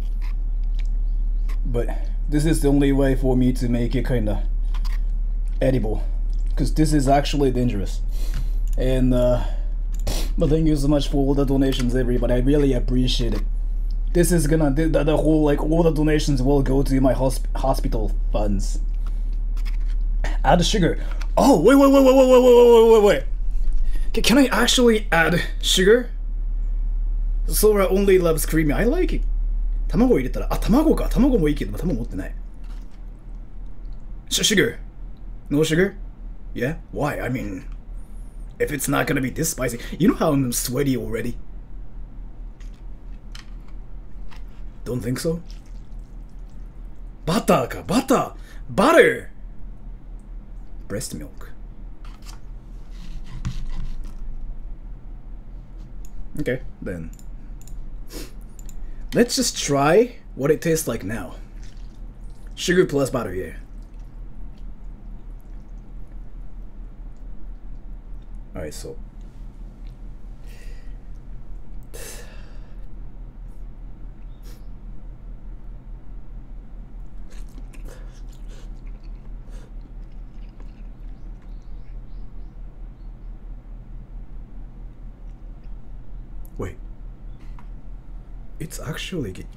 But this is the only way for me to make it kinda edible. Because this is actually dangerous. And, uh... but thank you so much for all the donations, everybody. I really appreciate it. This is gonna, the, the whole, like, all the donations will go to my hosp hospital funds. Add sugar. Oh, wait, wait, wait, wait, wait, wait, wait, wait, wait, wait. Can I actually add sugar? Sora only loves creamy. I like it. 卵入れたら、あ、卵か。卵もいいけど、卵持ってない。Sugar. No sugar? Yeah? Why? I mean, if it's not gonna be this spicy. You know how I'm sweaty already? Don't think so? Butter か、butter! Butter! Breast milk. Okay, then. Let's just try what it tastes like now. Sugar plus butter, yeah. Alright, so. Wait. It's actually good.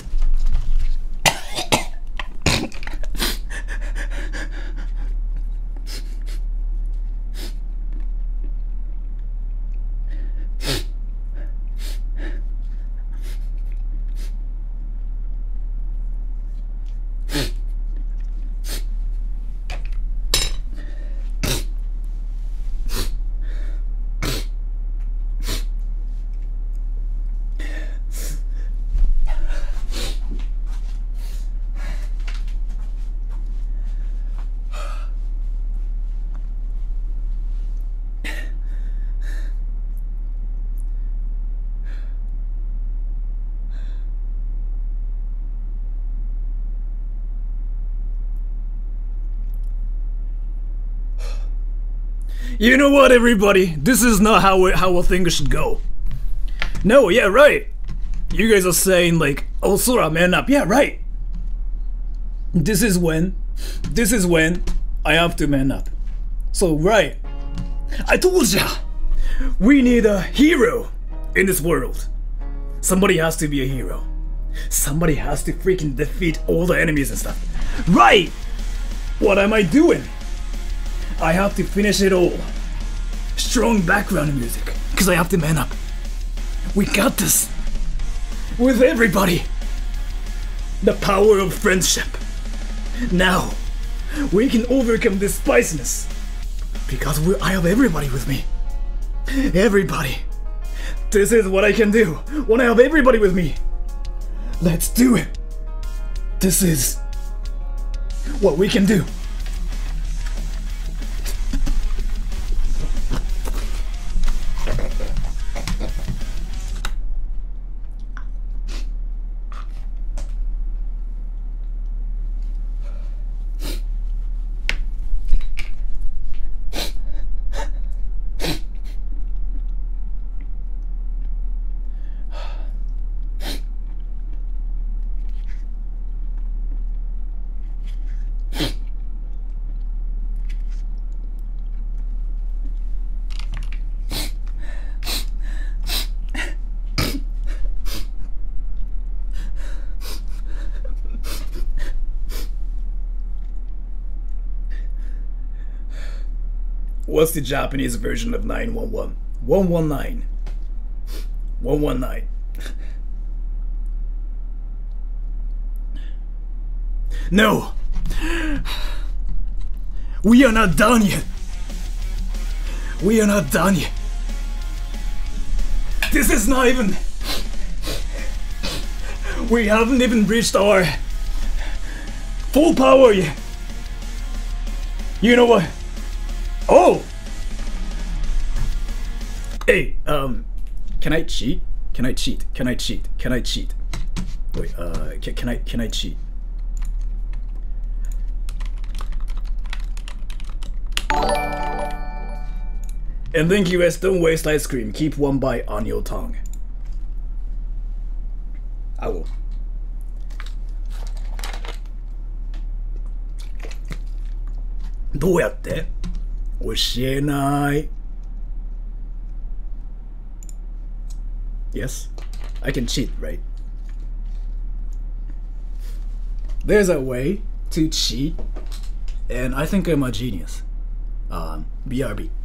You know what, everybody? This is not how it, how a thing should go. No, yeah, right. You guys are saying like, "Oh, Sora, man up." Yeah, right. This is when, this is when I have to man up. So right, I told ya, we need a hero in this world. Somebody has to be a hero. Somebody has to freaking defeat all the enemies and stuff. Right. What am I doing? I have to finish it all. Strong background music, because I have to man up. We got this. With everybody. The power of friendship. Now, we can overcome this spiciness. Because we, I have everybody with me. Everybody. This is what I can do when I have everybody with me. Let's do it. This is what we can do. What's the Japanese version of nine one one? one one nine. one one nine. No! We are not done yet! We are not done yet! This is not even... We haven't even reached our... full power yet! You know what? Oh! Hey, um... Can I cheat? Can I cheat? Can I cheat? Can I cheat? Wait, uh, can, can I, can I cheat? And thank you guys, don't waste ice cream. Keep one bite on your tongue. I will. Do うやって? 教えない. Yes, I can cheat, right? There's a way to cheat, and I think I'm a genius. Um, B R B.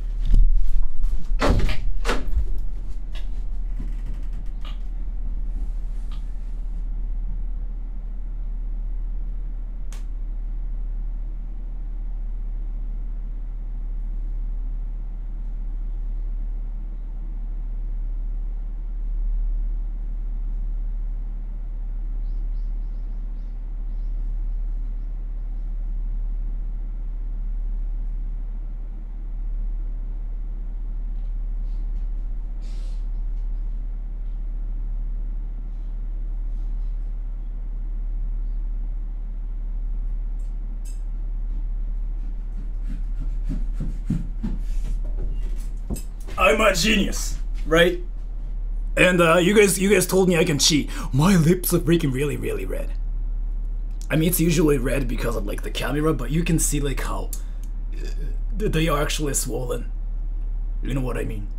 I'm a genius, right? And uh, you guys, you guys told me I can cheat. My lips are freaking really, really red. I mean, it's usually red because of like the camera, but you can see like how they are actually swollen. You know what I mean?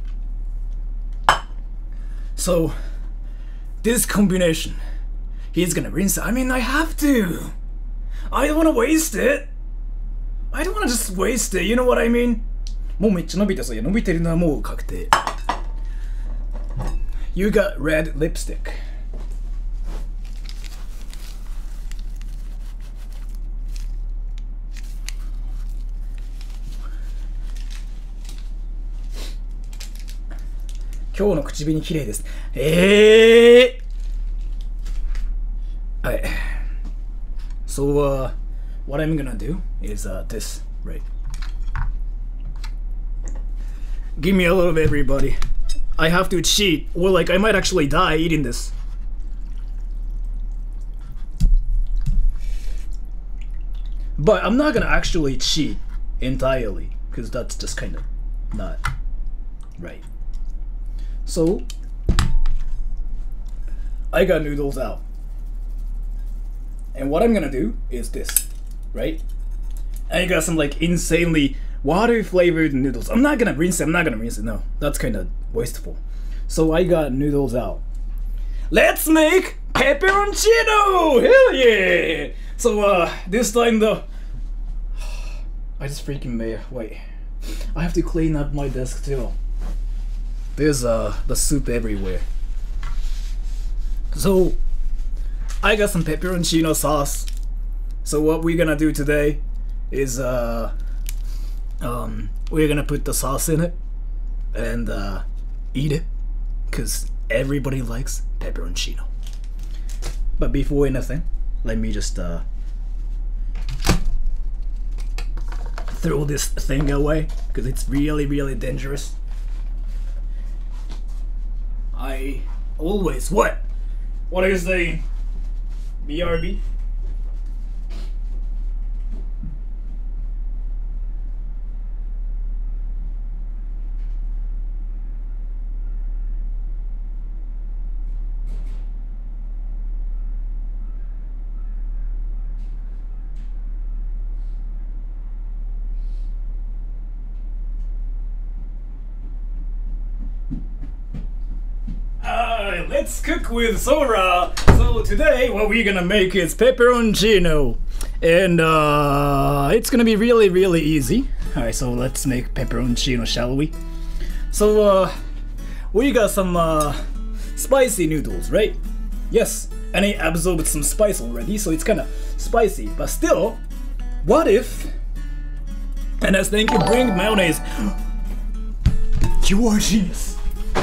So this combination, he's gonna rinse it. I mean, I have to. I don't want to waste it. I don't want to just waste it. You know what I mean? もうめっちゃ伸びたそうや伸びてるのはもう確定 You got red lipstick.「今日の口紅綺麗です」えーはい So uh what I'm gonna do is uh this right Give me a little bit, everybody. I have to cheat, or like I might actually die eating this. But I'm not gonna actually cheat entirely, because that's just kind of not right. So, I got noodles out. And what I'm gonna do is this, right? I got some like insanely water flavored noodles. I'm not gonna rinse it, I'm not gonna rinse it, no. That's kinda wasteful. So I got noodles out. Let's make pepperoncino! Hell yeah! So uh, this time though, I just freaking made, wait. I have to clean up my desk too. There's uh, the soup everywhere. So, I got some pepperoncino sauce. So what we're gonna do today is uh, Um, we're gonna put the sauce in it and uh, eat it because everybody likes pepperoncino. But before anything, let me just uh, throw this thing away because it's really, really dangerous. I always what? What are you saying? B R B? Let's cook with Sora. So today what we're gonna make is pepperoncino, and uh, it's gonna be really really easy. Alright, so let's make pepperoncino, shall we? So uh, we got some uh, spicy noodles, right? Yes, and it absorbed some spice already, so it's kind of spicy. But still, what if? And as thank you, bring mayonnaise. You are a genius.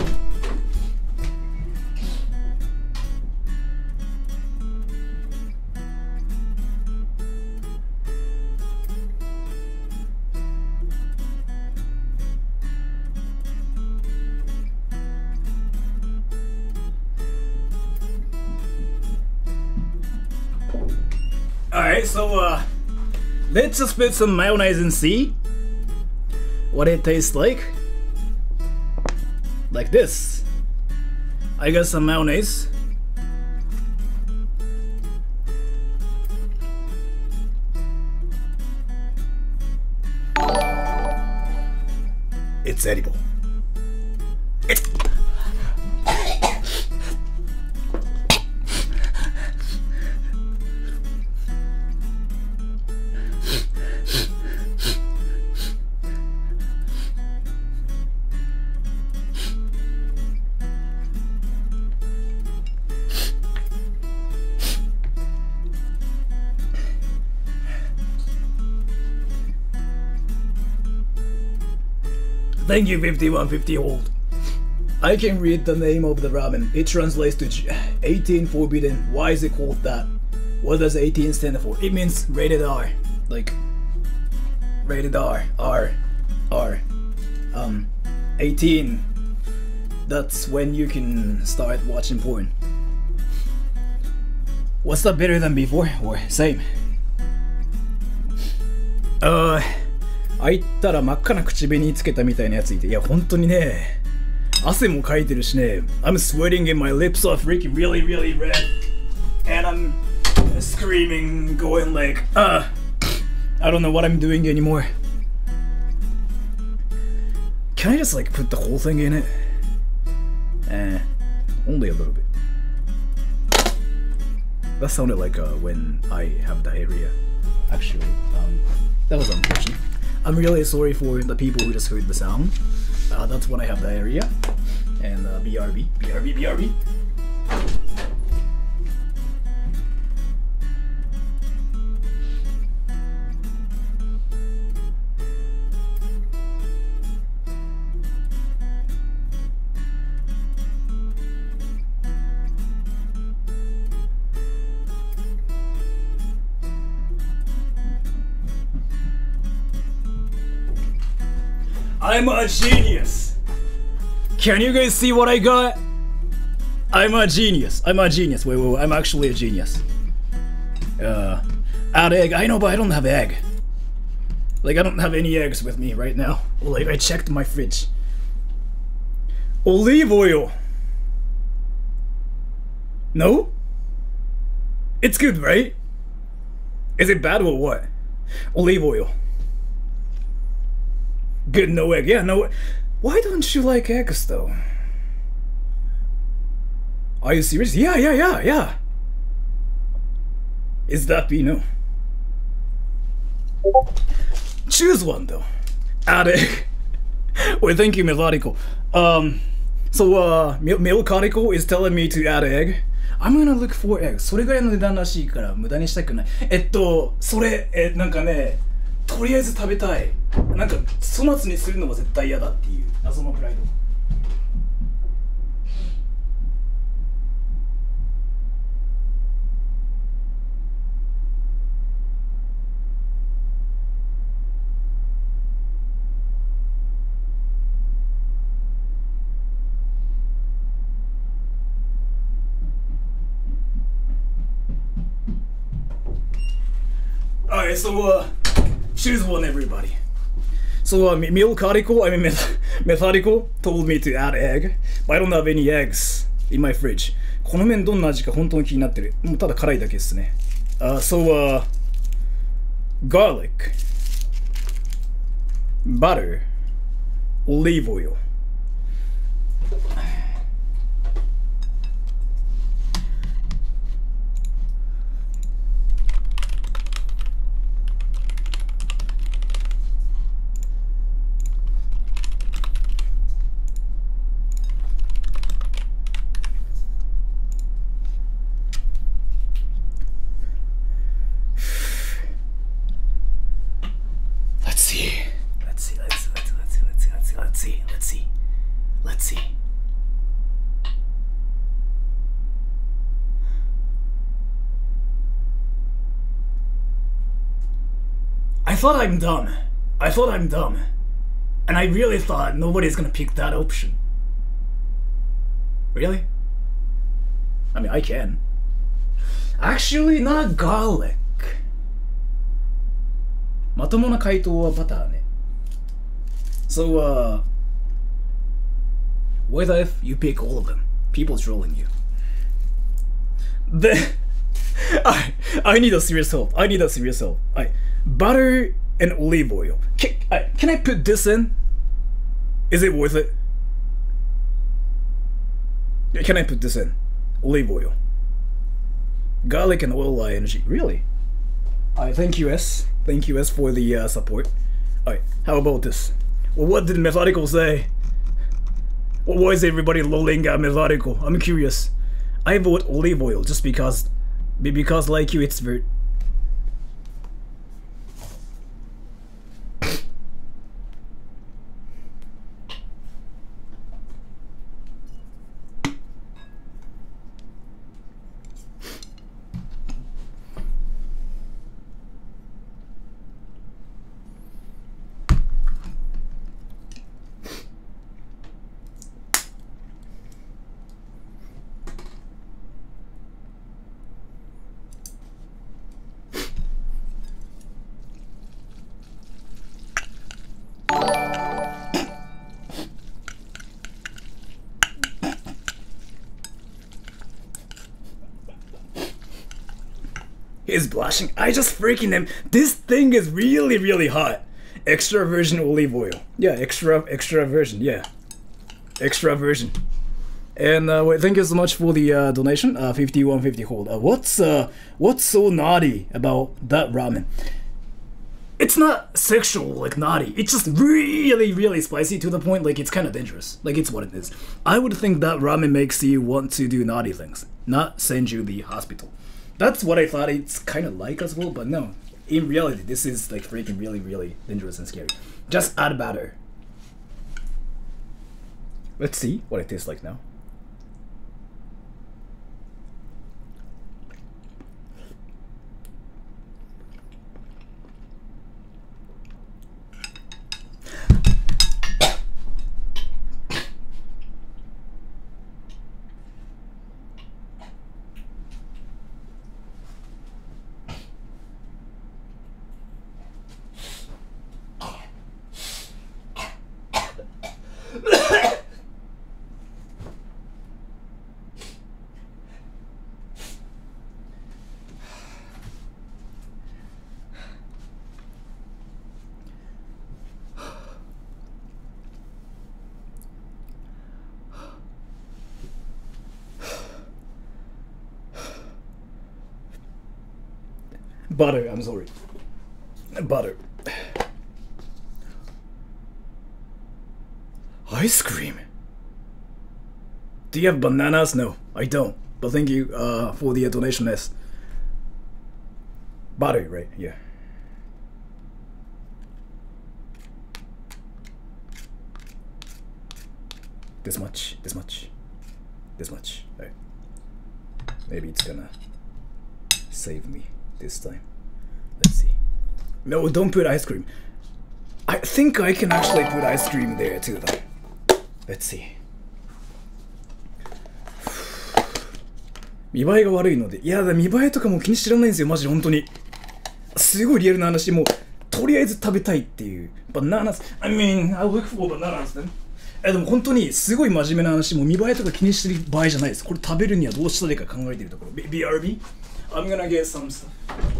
Alright, so uh, let's just put some mayonnaise and see what it tastes like. Like this. I got some mayonnaise. It's edible. It's Thank you, fifty-one fifty hold. I can read the name of the ramen. It translates to eighteen forbidden. Why is it called that? What does eighteen stand for? It means rated R. Like, rated R. R. R. Um, eighteen. That's when you can start watching porn. What's that better than before? Or same? Uh... 開いたら真っ赤な口紅つけたみたいなやついて、いや本当にね、汗もかいてるしね、I'm sweating and my lips are freaking really really red, and I'm screaming, going like, uh, I don't know what I'm doing anymore. Can I just like put the whole thing in it? Eh, only a little bit. That sounded like uh, when I have diarrhea. Actually, um, that was unfortunate. I'm really sorry for the people who just heard the sound. Uh, that's when I have diarrhea. And uh, B R B, B R B, B R B. I'm a genius! Can you guys see what I got? I'm a genius. I'm a genius. Wait, wait, wait. I'm actually a genius. Uh, add egg. I know, but I don't have egg. Like, I don't have any eggs with me right now. Like, I checked my fridge. Olive oil. No? It's good, right? Is it bad or what? Olive oil. Good, no egg. Yeah, no. Why don't you like eggs, though? Are you serious? Yeah, yeah, yeah, yeah. Is that Pinot? Choose one, though. Add egg. Well, thank you, Methodical. Um, so, uh, Milcodical is telling me to add egg. I'm gonna look for eggs. それぐらいの値段らしいから無駄にしたくない。えっと、それ、え、なんかね、とりあえず食べたい。なんか粗末にするのは絶対嫌だっていう謎のプライド。Alright, so uh, choose one, everybody. So uh, Milcodical, I mean meth Methodical, told me to add egg, but I don't have any eggs in my fridge. この麺どんな味か本当に気になってる。もうただ辛いだけですね。Uh, so uh, garlic, butter, olive oil. thought I'm dumb. I thought I'm dumb. And I really thought nobody's gonna pick that option. Really? I mean, I can. Actually, not garlic. まともな回答はバターね。So, uh, what if you pick all of them? People trolling you. Then, I, I need a serious help. I need a serious help. I, butter and olive oil. Can, I, can I put this in? Is it worth it? Can I put this in? Olive oil. Garlic and oil I N G. Really? Alright, thank you S. Thank you S for the uh, support. Alright, how about this? Well, what did Methodical say? Well, why is everybody lolling at Methodical? I'm curious. I vote olive oil just because, because like you, it's very... He's blushing. I just freaking am. This thing is really, really hot. Extra virgin olive oil. Yeah, extra, extra virgin. Yeah, extra virgin. And uh, wait, thank you so much for the uh, donation. Uh, fifty-one fifty hold. Uh, what's uh, what's so naughty about that ramen? It's not sexual, like naughty. It's just really, really spicy to the point, like it's kind of dangerous. Like it's what it is. I would think that ramen makes you want to do naughty things, not send you to the hospital. That's what I thought it's kind of like as well, but no. In reality, this is like freaking really, really dangerous and scary. Just add batter. Let's see what it tastes like now. Butter, I'm sorry. Butter. Ice cream? Do you have bananas? No, I don't. But thank you uh, for the donation list. Butter, right? Yeah. This much, this much, this much. Right. Maybe it's gonna save me this time. Let's see. No, don't put ice cream. I think I can actually put ice cream there too, though. Let's see. 見栄えが悪いので、いやだ見栄えとかも気にしてらんないんですよ、マジで本当に。すごいリアルな話、もうとりあえず食べたいっていう。Bananas. I mean, I'll look for bananas then. えでも本当にすごい真面目な話、もう見栄えとか気にしてる場合じゃないです。これ食べるにはどうしたらいいか考えてるところ。B R B? I'm gonna get some stuff.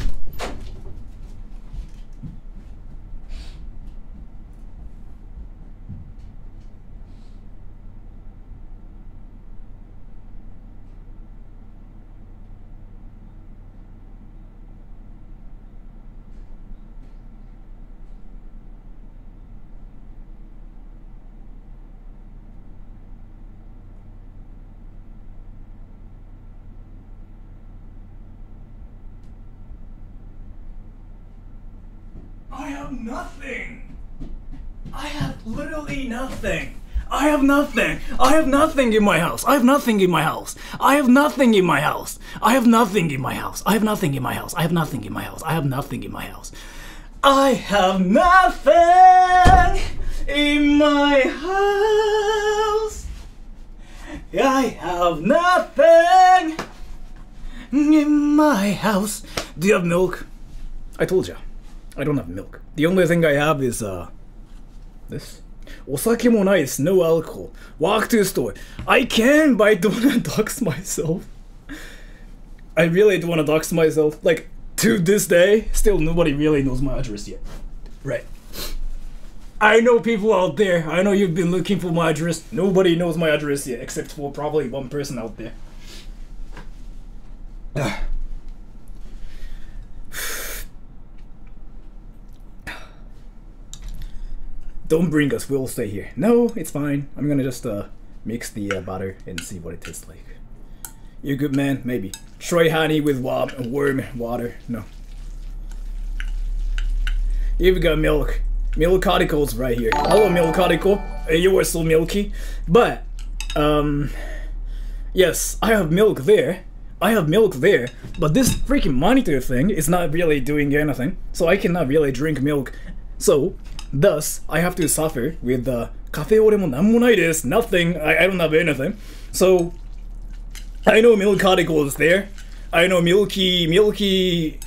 I have nothing. I have literally nothing. I have nothing. I have nothing in my house. I have nothing in my house. I have nothing in my house. I have nothing in my house. I have nothing in my house. I have nothing in my house. I have nothing in my house. I have nothing in my house. I have nothing in my house. Do you have milk? I told you, I don't have milk. The only thing I have is, uh, this. お酒もないです。No alcohol. Walk to the store. I can, but I don't want to dox myself. I really don't want to dox myself. Like, to this day, still nobody really knows my address yet. Right. I know people out there. I know you've been looking for my address. Nobody knows my address yet, except for probably one person out there. Don't bring us, we'll stay here. No, it's fine. I'm gonna just uh, mix the uh, butter and see what it tastes like. You're a good man? Maybe. Try honey with wa warm water. No. You've got milk. Milk-articles right here. Hello, milk-article. You were so milky. But, um... yes, I have milk there. I have milk there. But this freaking monitor thing is not really doing anything. So I cannot really drink milk. So, thus, I have to suffer with the uh, cafe ore mo nan mo nai desu. Nothing. I, I don't have anything. So, I know milk article is there. I know milky, milky.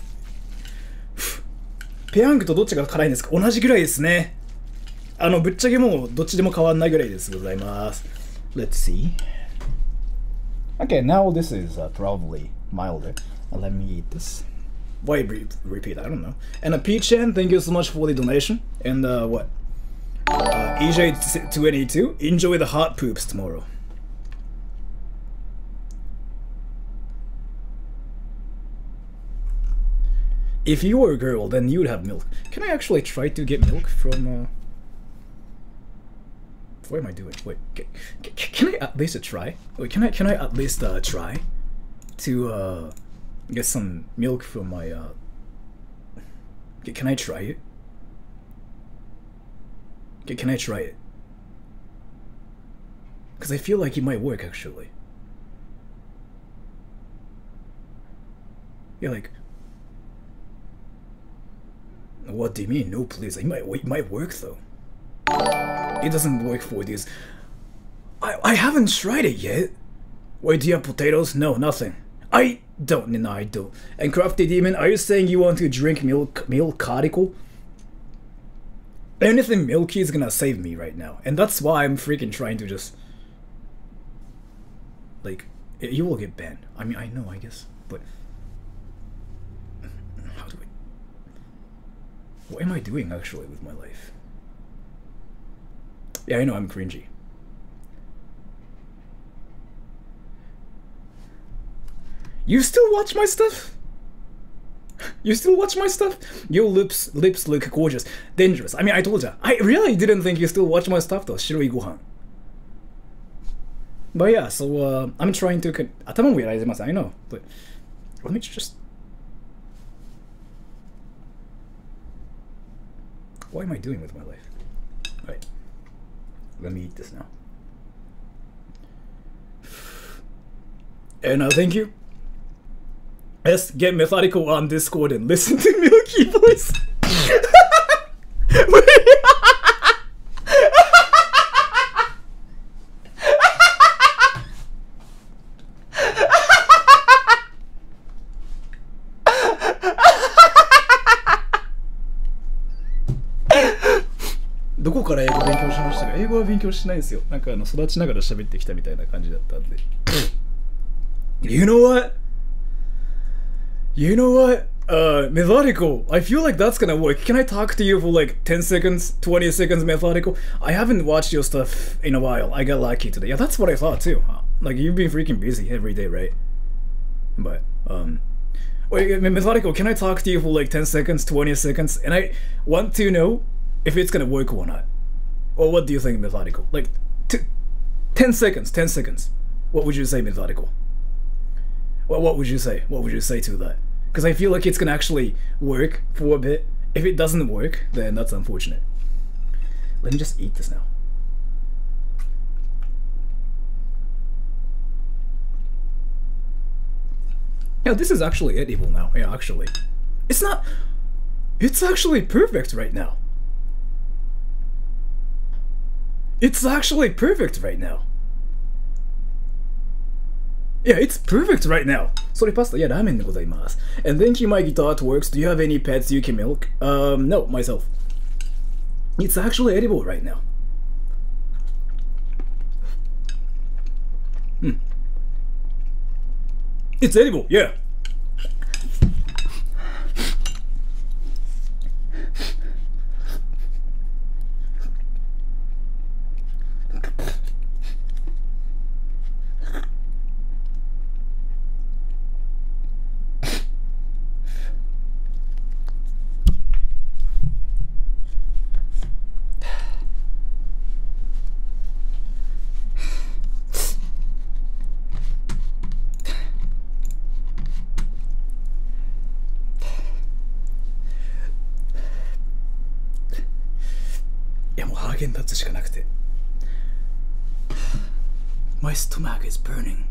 ペヤングとどっちが辛いんですか？同じぐらいですね。あの、ぶっちゃけもうどっちでも変わんないぐらいですございます。Let's see. Okay, now this is uh, probably milder. Uh, let me eat this. Why re repeat? I don't know. And a uh, P-chan, thank you so much for the donation. And uh, what? Uh, E J two eighty-two, enjoy the hot poops tomorrow. If you were a girl, then you'd have milk. Can I actually try to get milk from, uh... what am I doing? Wait, can, can I at least try? Wait, can I, can I at least, uh, try to, uh, get some milk from my, uh... Can I try it? Can I try it? Because I feel like it might work, actually. Yeah, like... What do you mean? No, please. It might, it might work, though. It doesn't work for these. I, I haven't tried it yet. Wait, do you have potatoes? No, nothing. I don't. No, I don't. And Crafty Demon, are you saying you want to drink milk, milk-article? Anything milky is gonna save me right now. And that's why I'm freaking trying to just... Like, you will get banned. I mean, I know, I guess. But... How do I... What am I doing, actually, with my life? Yeah, I know, I'm cringy. You still watch my stuff? You still watch my stuff? Your lips lips look gorgeous. Dangerous. I mean, I told you. I really didn't think you still watch my stuff, though. Shiroi Gohan. But yeah, so uh, I'm trying to... Atama mo yaraimasu, I know. But let me just... What am I doing with my life? Right. Let me eat this now. And uh, thank you. Yes, get methodical on Discord and listen to Milky Voice.どこから英語勉強しましたか？英語は勉強しないですよ。なんかあの育ちながら喋ってきたみたいな感じだったんで。You know what? You know what? Uh, methodical. I feel like that's gonna work. Can I talk to you for like ten seconds, twenty seconds, methodical? I haven't watched your stuff in a while. I got lucky today. Yeah, that's what I thought too. Like, you've been freaking busy every day, right? But, um... wait, methodical, can I talk to you for like ten seconds, twenty seconds? And I want to know if it's gonna work or not. Or what do you think, methodical? Like, t ten seconds, ten seconds. What would you say, methodical? Well, what would you say? What would you say to that? Because I feel like it's gonna actually work for a bit. If it doesn't work, then that's unfortunate. Let me just eat this now. Yeah, this is actually edible now. Yeah, actually. It's not... It's actually perfect right now. It's actually perfect right now. Yeah, it's perfect right now. Sorry, pasta. Yeah, ramen でございます. And thank you, my guitar works. Do you have any pets you can milk? Um, no, myself. It's actually edible right now. Hmm. It's edible, yeah. My stomach is burning.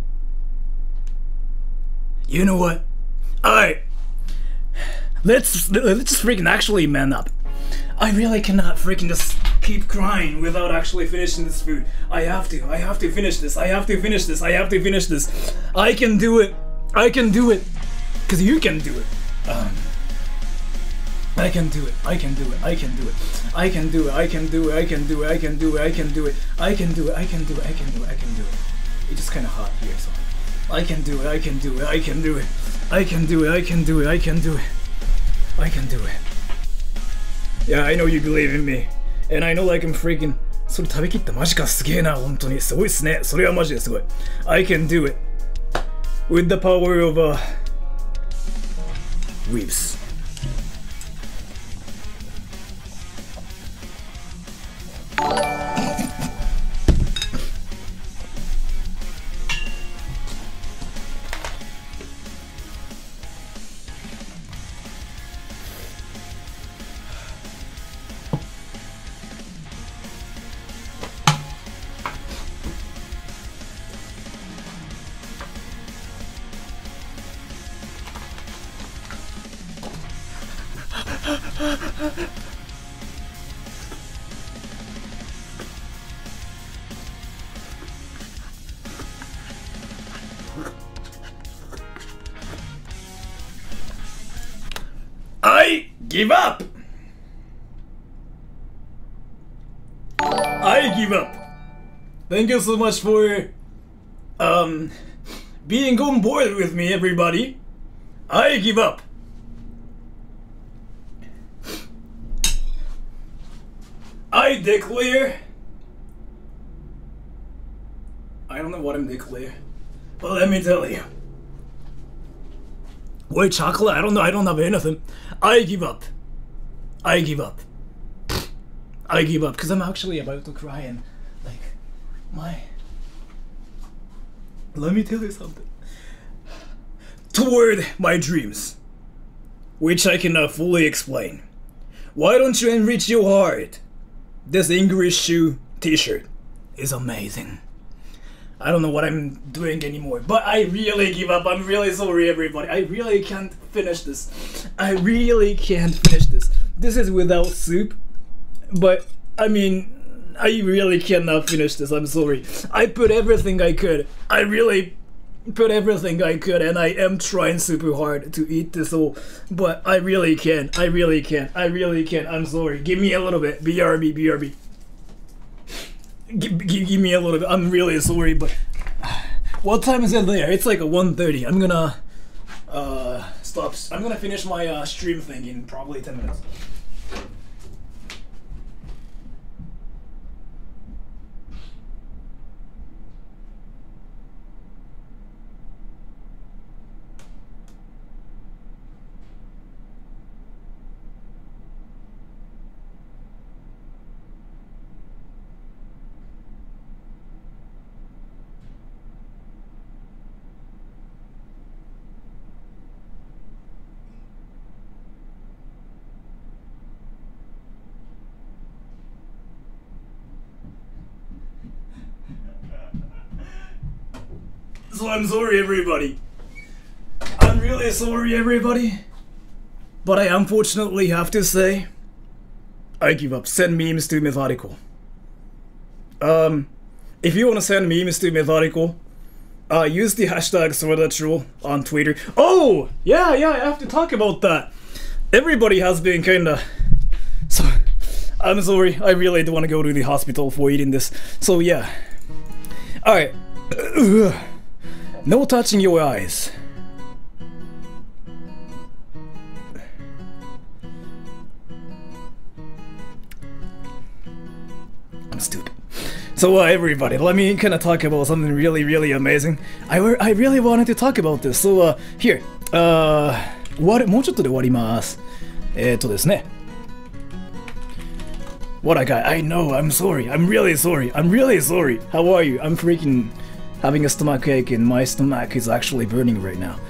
You know what? Alright. Let's let's just freaking actually man up. I really cannot freaking just keep crying without actually finishing this food. I have to. I have to finish this. I have to finish this. I have to finish this. I can do it. I can do it. Cause you can do it. Um I can do it. I can do it. I can do it. I can do it. I can do it. I can do it. I can do it. I can do it. I can do it. I can do it. I can do it. I can do it. It's just kind of hot here, so I can do it. I can do it. I can do it. I can do it. I can do it. I can do it. I can do it. Yeah, I know you believe in me, and I know like I'm freaking. それ食べきったマジかすげえな本当にすごいっすね。それはマジですごい。I can do it with the power of uh, weaves. I give up. I give up. Thank you so much for um being on board with me, everybody. I give up. I declare. I don't know what I'm declare, but let me tell you. White chocolate? I don't know. I don't have anything. I give up. I give up. I give up because I'm actually about to cry and like my. Let me tell you something. Toward my dreams, which I cannot fully explain. Why don't you enrich your heart? This English shoe t-shirt is amazing. I don't know what I'm doing anymore, but I really give up. I'm really sorry, everybody. I really can't finish this. I really can't finish this. This is without soup, but I mean, I really cannot finish this. I'm sorry. I put everything I could. I really put everything I could, and I am trying super hard to eat this all, but I really can't. I really can't. I really can't. I'm sorry. Give me a little bit. B R B, B R B. Give, give, give me a little bit. I'm really sorry, but what time is it there? It's like a one thirty. I'm gonna uh, stop. I'm gonna finish my uh, stream thing in probably ten minutes. So I'm sorry, everybody. I'm really sorry, everybody. But I unfortunately have to say, I give up. Send memes to Methodical. Um, if you want to send memes to Methodical, uh, use the hashtag SwordAtRule on Twitter. Oh! Yeah, yeah, I have to talk about that. Everybody has been kinda... So, I'm sorry, I really don't want to go to the hospital for eating this. So yeah. Alright. No touching your eyes. I'm stupid. So uh, everybody, let me kind of talk about something really, really amazing. I, I really wanted to talk about this. So uh, here. Uh, 終わる、もうちょっとで終わります。えーとですね。What I got? I know, I'm sorry. I'm really sorry. I'm really sorry. How are you? I'm freaking having a stomach ache and my stomach is actually burning right now.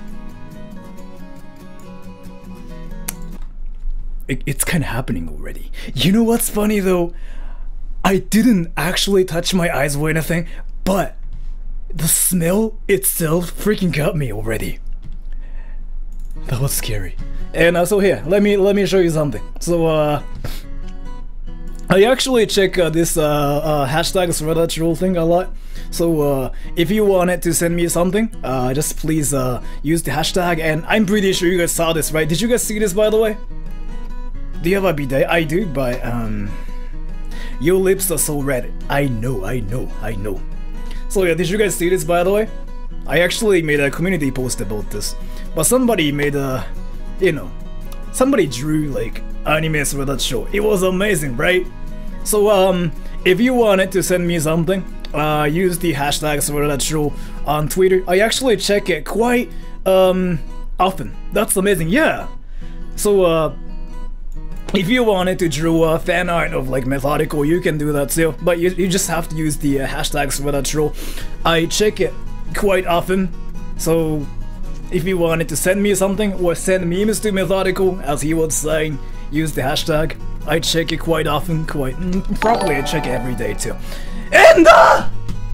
It, it's kind of happening already. You know what's funny though? I didn't actually touch my eyes or anything, but the smell itself freaking got me already. That was scary. And uh, so here, let me let me show you something. So uh, I actually check uh, this uh, uh, hashtag SwordAtRule thing a lot. So uh, if you wanted to send me something, uh, just please uh, use the hashtag. And I'm pretty sure you guys saw this, right? Did you guys see this, by the way? Do you have a bidet? I do, but um, your lips are so red. I know, I know, I know. So yeah, did you guys see this, by the way? I actually made a community post about this, but somebody made a, you know, somebody drew like anime SwordAtRule. It was amazing, right? So um, if you wanted to send me something, uh, use the hashtag SwordAtRule on Twitter. I actually check it quite um often. That's amazing, yeah. So uh, if you wanted to draw a fan art of like Methodical, you can do that too. But you you just have to use the uh, hashtag SwordAtRule. I check it quite often, so if you wanted to send me something or send memes to Methodical, as he was saying, use the hashtag. I check it quite often, quite mm, probably I check it every day too. And uh,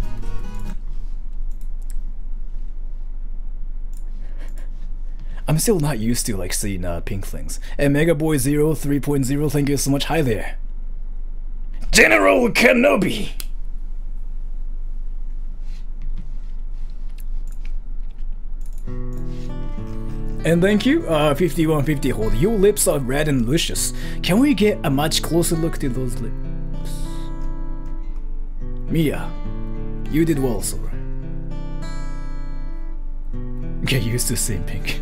I'm still not used to like seeing uh, pink things. And Megaboy zero three point zero, thank you so much. Hi there, General Kenobi. And thank you, uh, fifty-one fifty hold. Your lips are red and luscious. Can we get a much closer look to those lips? Mia, you did well, Sora. Get used to seeing pink.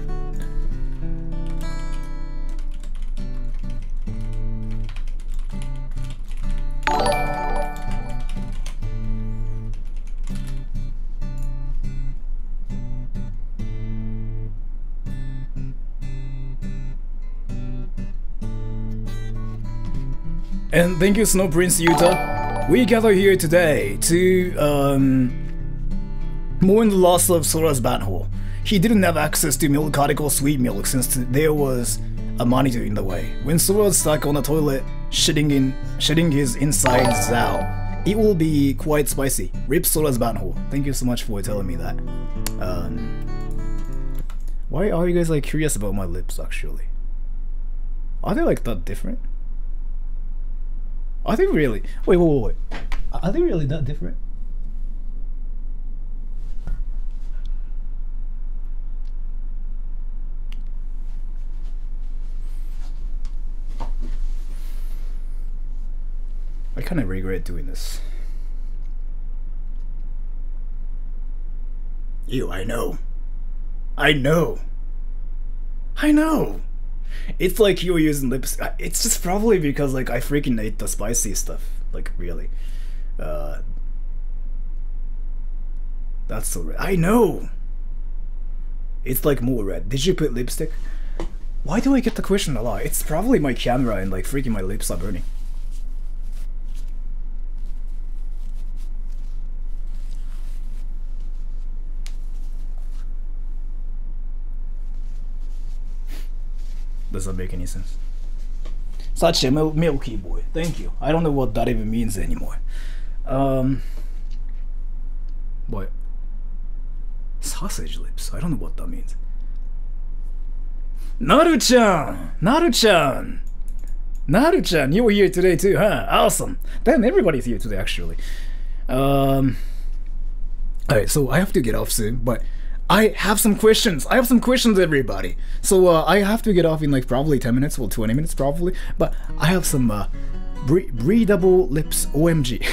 And thank you, Snow Prince Yuta. We gather here today to um, mourn the loss of Sora's Banhole. He didn't have access to Milkadical sweet milk since there was a monitor in the way. When Sora was stuck on the toilet, shitting in, shitting his insides out, it will be quite spicy. Rip Sora's Banhole. Thank you so much for telling me that. Um, why are you guys like curious about my lips actually? Are they like that different? Are they really? Wait, wait, wait, wait. Are they really that different? I kind of regret doing this. Ew, I know. I know. I know. It's like you're using lips. It's just probably because like I freaking ate the spicy stuff. Like really. Uh, that's so red. I know. It's like more red. Did you put lipstick? Why do I get the question a lot? It's probably my camera and like freaking my lips are burning. Doesn't make any sense. Such a mil milky boy. Thank you. I don't know what that even means anymore. Um, what? Sausage lips. I don't know what that means. Naru-chan! Naru-chan! Naru-chan, you were here today too, huh? Awesome. Damn, everybody's here today, actually. Um... Alright, so I have to get off soon, but I have some questions. I have some questions, everybody. So uh, I have to get off in like probably ten minutes, well twenty minutes probably. But I have some uh, bre breathable lips O M G.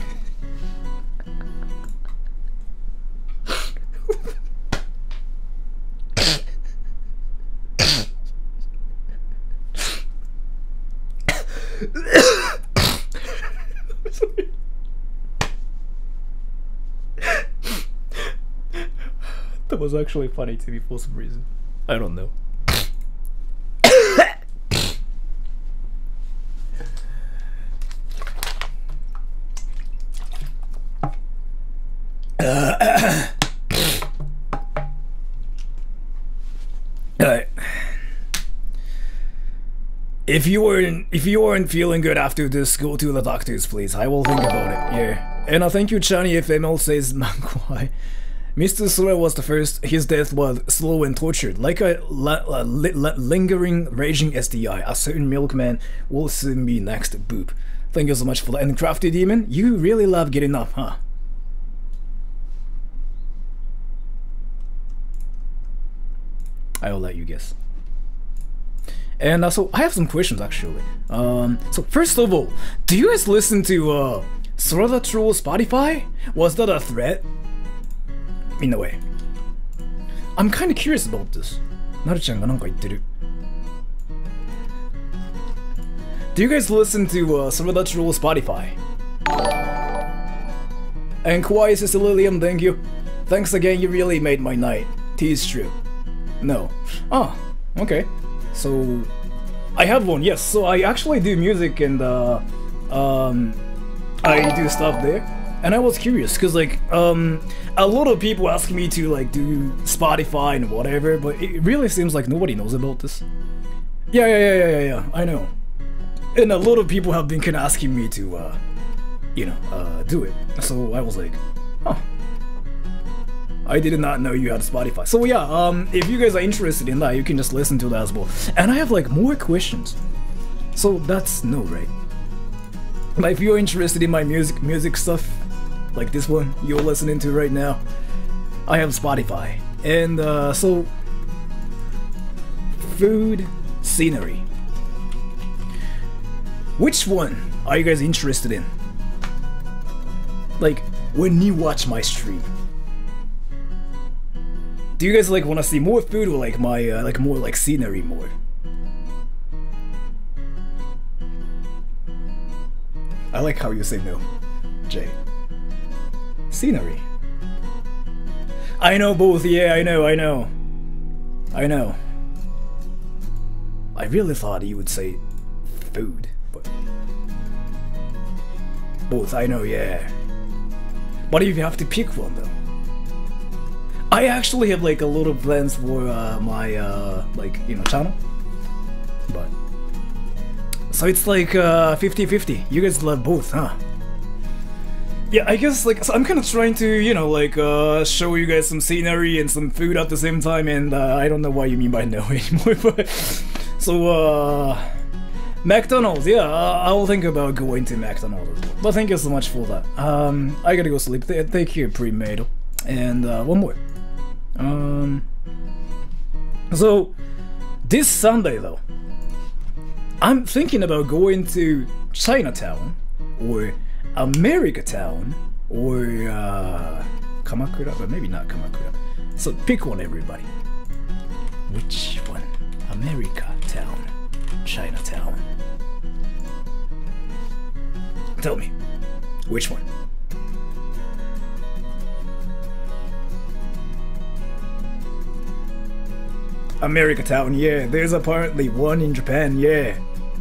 Sorry. That was actually funny to me for some reason. I don't know. uh, Alright. If you weren't if you weren't feeling good after this, go to the doctors, please. I will think about it. Yeah. And I thank you, Chani, if M L says Mankwai. Mister Sura was the first. His death was slow and tortured, like a li li lingering, raging S T I. A certain milkman will soon be next. Boop. Thank you so much for that. And Crafty Demon, you really love getting up, huh? I will let you guess. And uh, so I have some questions actually. Um, so first of all, do you guys listen to uh, Sora the Troll Spotify? Was that a threat? In a way. I'm kind of curious about this. Naru-chanがなんか言ってる. Do you guys listen to uh, Sora the Troll Spotify? And Kawaii Sister Lilium, thank you. Thanks again, you really made my night. T is true. No. Ah, okay. So, I have one, yes. So I actually do music and uh, um, I do stuff there. And I was curious, cause like, um, a lot of people ask me to like do Spotify and whatever, but it really seems like nobody knows about this. Yeah, yeah, yeah, yeah, yeah, yeah, I know. And a lot of people have been kind of asking me to, uh, you know, uh, do it. So I was like, oh, I did not know you had Spotify. So yeah, um, if you guys are interested in that, you can just listen to that as well. And I have like more questions. So that's no, right? But if you're interested in my music, music stuff, like this one you're listening to right now, I have Spotify. And uh, so, food, scenery. Which one are you guys interested in? Like, when you watch my stream, do you guys like want to see more food or like my uh, like more like scenery more? I like how you say no, Jay. Scenery. I know both, yeah, I know, I know. I know. I really thought you would say food, but... Both, I know, yeah. But if you have to pick one though. I actually have like a lot of plans for uh, my, uh, like, you know, channel. But... So it's like uh, fifty fifty. You guys love both, huh? Yeah, I guess like so I'm kind of trying to, you know, like uh, show you guys some scenery and some food at the same time, and uh, I don't know what you mean by no anymore. But so uh, McDonald's, yeah, I will think about going to McDonald's as well. But thank you so much for that. Um, I gotta go sleep. Th thank you, Pre-Made, and uh, one more. Um, so this Sunday though, I'm thinking about going to Chinatown or Americatown or uh, Kamakura, but maybe not Kamakura. So pick one, everybody. Which one? Americatown, Chinatown. Tell me, which one? Americatown, yeah. There's apparently one in Japan, yeah.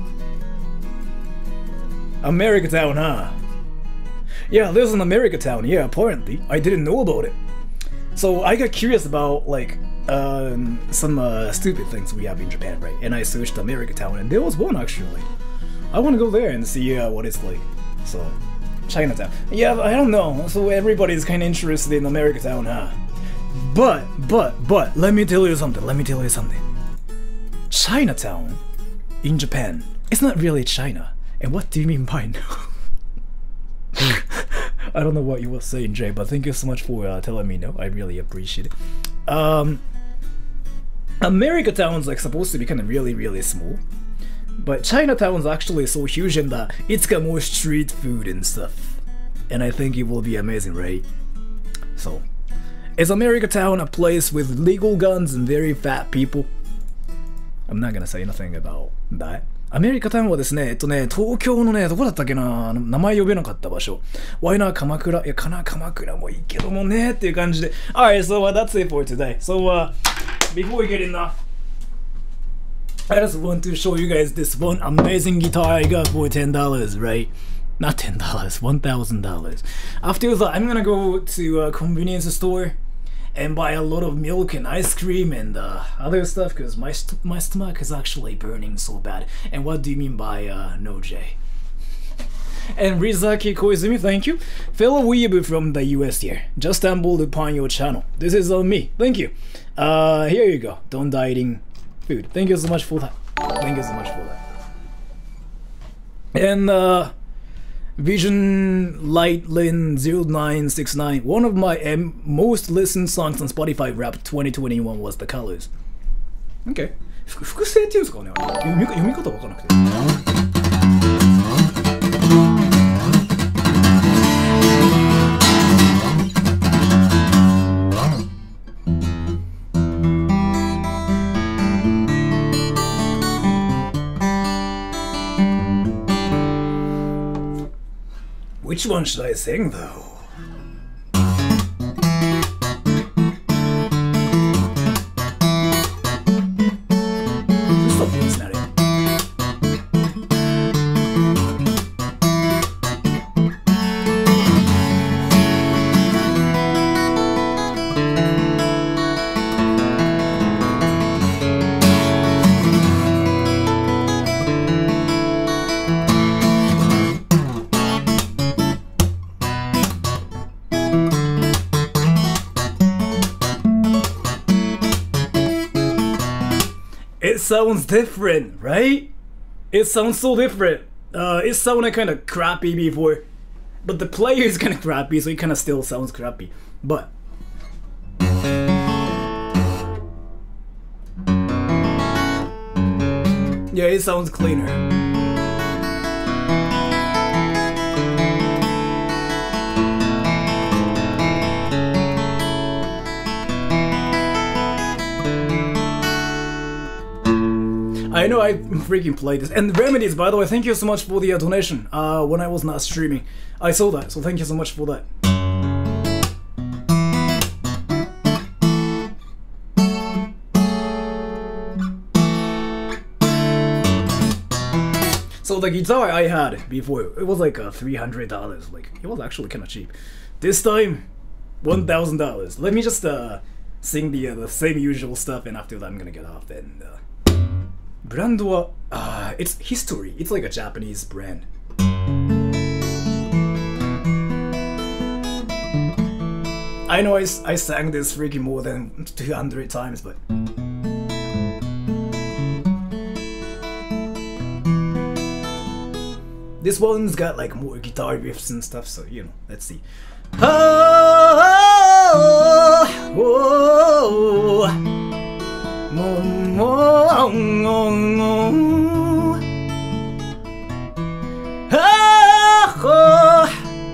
Americatown, huh? Yeah, there's an Americatown, yeah, apparently. I didn't know about it. So I got curious about, like, um, some uh, stupid things we have in Japan, right? And I searched Americatown, and there was one, actually. I want to go there and see uh, what it's like. So, Chinatown. Yeah, I don't know. So everybody's kind of interested in Americatown, huh? But, but, but, let me tell you something, let me tell you something. Chinatown in Japan. It's not really China. And what do you mean by no? I don't know what you were saying, Jay, but thank you so much for uh, telling me no. I really appreciate it. Um, America Town's like supposed to be kind of really, really small, but Chinatown's actually so huge in that it's got more street food and stuff, and I think it will be amazing, right? So, is America Town a place with legal guns and very fat people? I'm not gonna say anything about that. アメリカタウンはですね、えっとね、東京のね、どこだったっけな、名前呼べなかった場所。Why not 鎌倉？いや、かな、鎌倉もいいけどもね、っていう感じで。Alright, so、uh, that's it for today. So,、uh, before we get in, uh, I just want to show you guys this one amazing guitar I got for ten dollars, right? Not ten dollars, one thousand dollars. After that, I'm gonna go to a convenience store and buy a lot of milk and ice cream and uh, other stuff because my st my stomach is actually burning so bad. And what do you mean by uh, no J? And Rizaki Koizumi, thank you. Fellow weeaboo from the U S here. Just stumbled upon your channel. This is on me. Thank you. Uh, here you go. Don't die eating food. Thank you so much for that. Thank you so much for that. And uh, Vision Lightlin zero nine six nine. One of my um, most listened songs on Spotify Rap twenty twenty-one was The Colors. Okay. 複製っていうんですかね、あれ。読み、読み方わからなくて。Which one should I sing though? Stop looking at it. It sounds different, right? It sounds so different. Uh, it sounded kind of crappy before, but the player is kind of crappy, so it kind of still sounds crappy. But yeah, it sounds cleaner. I know I freaking played this. And Remedies, by the way, thank you so much for the uh, donation uh, when I was not streaming. I saw that, so thank you so much for that. So the guitar I had before, it was like uh, three hundred dollars. Like, it was actually kind of cheap. This time, one thousand dollars. Let me just uh, sing the, uh, the same usual stuff, and after that I'm gonna get off and... Uh, Brand wa, uh, it's History. It's like a Japanese brand. I know I, I sang this freaking more than two hundred times, but... This one's got like more guitar riffs and stuff, so you know, let's see. Oh, oh, oh. Mo, mo, mo, mo. Ah, oh,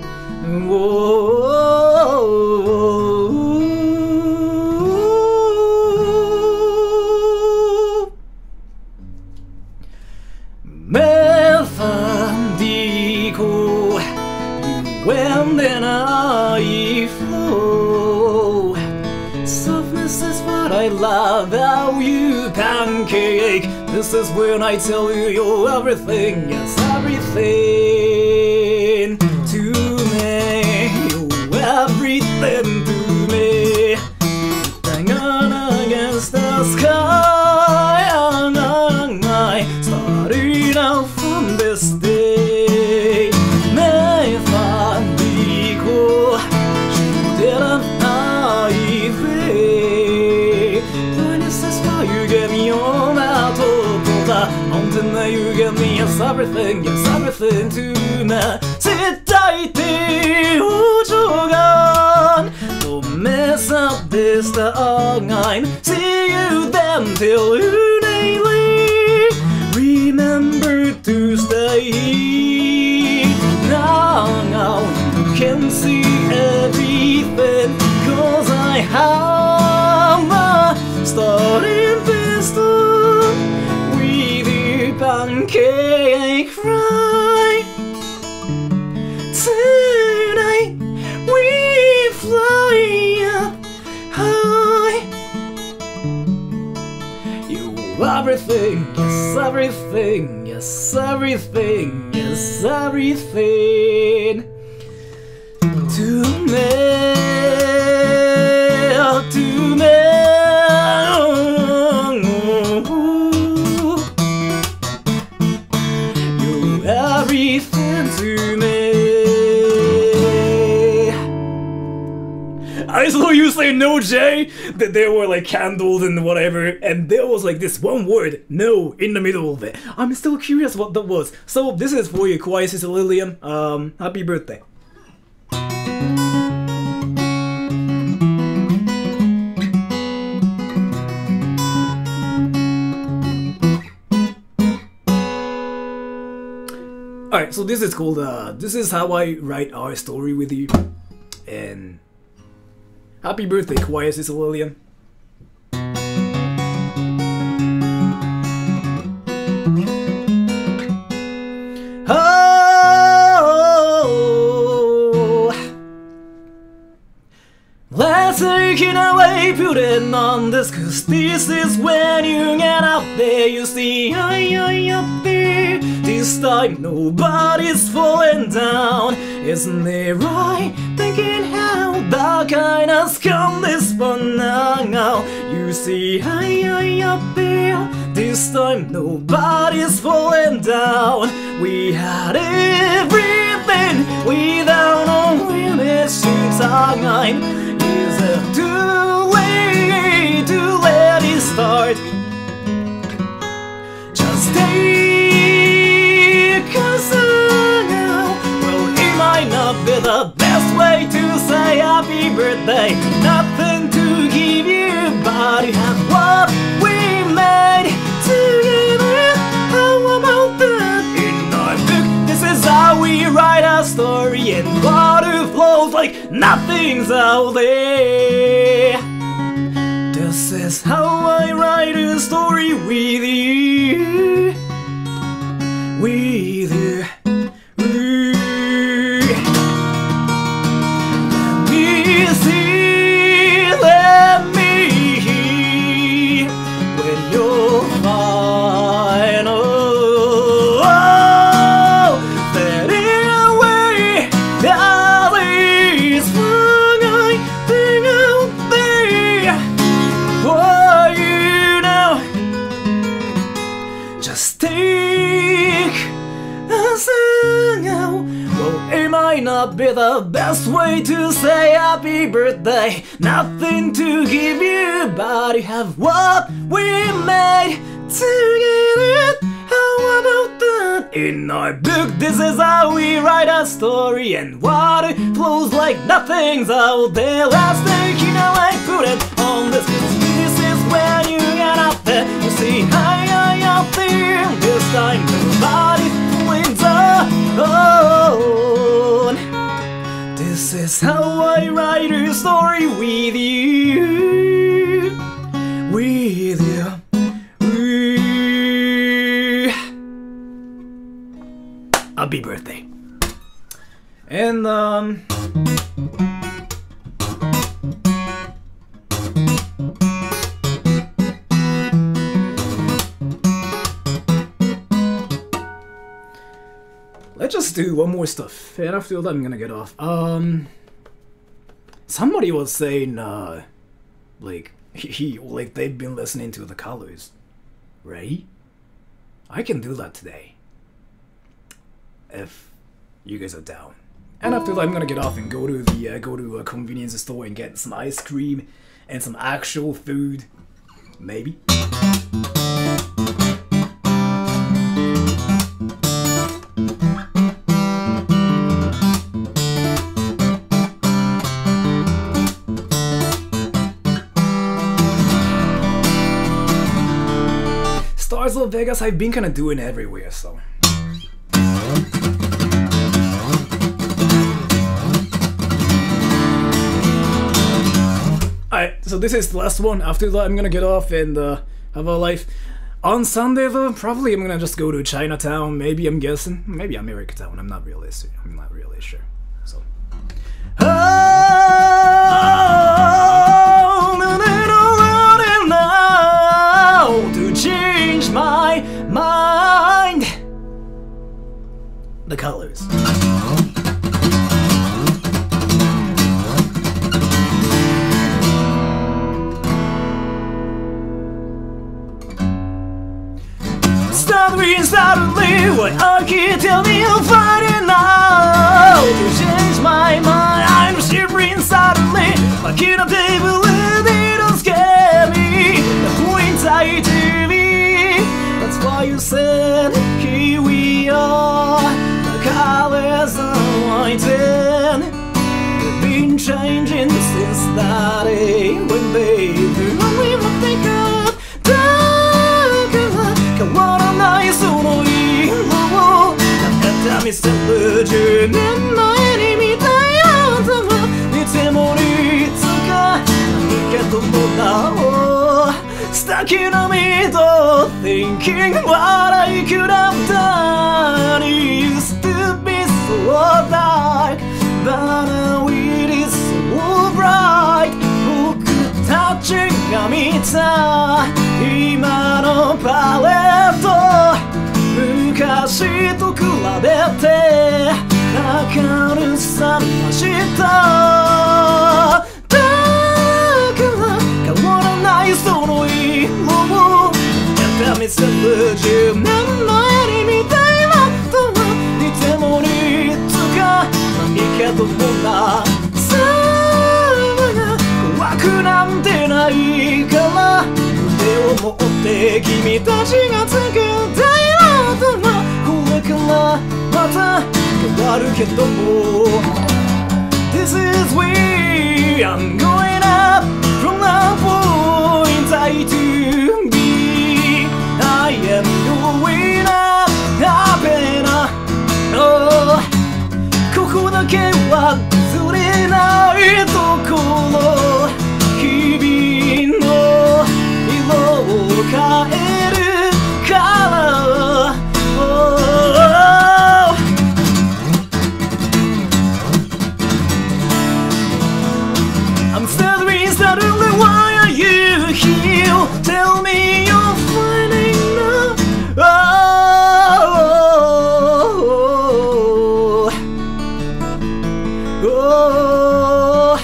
oh. Me fandico, you and then I flow. Softness is what I love, how you pancake. This is when I tell you you're everything, yes, everything to me. You're everything to me. Hang on against the sky, starting out from this day. Me fandico, you didn't I think. This is why you gave me all that. you give me yes everything, yes everything to me. 絶対的宇宙間 Don't mess up this time. See you then till you daily. Remember to stay. Now you can see everything, 'cause I have a starting pistol with your pancake fry. Tonight we fly up high. You everything, yes everything, yes everything, yes everything to me, to me. You everything to me. I saw you say no, Jay, that there were like candles and whatever, and there was like this one word, no, in the middle of it. I'm still curious what that was. So this is for you, Kawaii Sister Lilium. Um, happy birthday. Alright, so this is called, uh, this is how I write our story with you. And happy birthday, Kawaii Sister Lilium. Oh, let's take it away, put it on this, 'cause this is when you get up there. You see, I, I up there. This time nobody's falling down. Isn't it right? Thinking how the kindness come this fun now. You see, I, I up there. This time nobody's falling down. We had everything without a limits to time. Is it too late to let it start? Just take a song now. Well, it might not be the best way to say happy birthday. Nothing to give you, but you have what we made together. How about that? In our book, this is how we write our story, and water flows like nothing's out there. This is how I write a story with you, with you. Let me see, let me hear when you're fine. Oh, oh, fading away, all these wrong thing out there for you now. Just take a song now. Well, it might not be the best way to say happy birthday. Nothing to give you, but you have what we made together. How about that? In our book, this is how we write a story, and water flows like nothing's out there. Last thing you know, I put it on this. This is when you get up there. You see, high, high up there. This time, nobody wins alone. This is how I write a story with you, with you. Happy birthday. And um let's just do one more stuff, and after that I'm gonna get off. Um somebody was saying uh like he like they've been listening to the colors, right? I can do that today if you guys are down. And after that I'm gonna get off and go to the uh, go to a convenience store and get some ice cream and some actual food, maybe. because of Vegas, I've been kind of doing everywhere, so. Alright, so this is the last one. After that, I'm gonna get off and uh, have a life. On Sunday, though, probably I'm gonna just go to Chinatown. Maybe, I'm guessing. Maybe America Town. I'm not really sure. I'm not really sure. So. Oh, now to change my mind. The colors. Suddenly, suddenly, what I can tell me I'm fighting now to change my mind. I'm shivering suddenly. I cannot believe it don't scare me. The points I to me. That's why you said here we are. The colors are white. We've been changing since that day when they do. We will think of dark. 変わらないその色をた見せるじゅうねんまえに見たようにてもいつか何かともなお Stuck in the middle thinking what I could have done used to be so dark but now it is so bright 僕たちが見た今のパレット昔と比べて明るさ増しただから変わらないその色をやってみせるじゅうねんまえに見たいものと似てもいつか何かともなさあ怖くなんてないから手を持って君たちが作った色とはこれからまた変わるけども This is where I'm going up from the point I to be I am going up up and up oh ここだけは崩れないところ日々の色を変えるから、oh, I'm stuttering, stuttering, why are you here? Tell me you're finding love. Oh, oh, oh.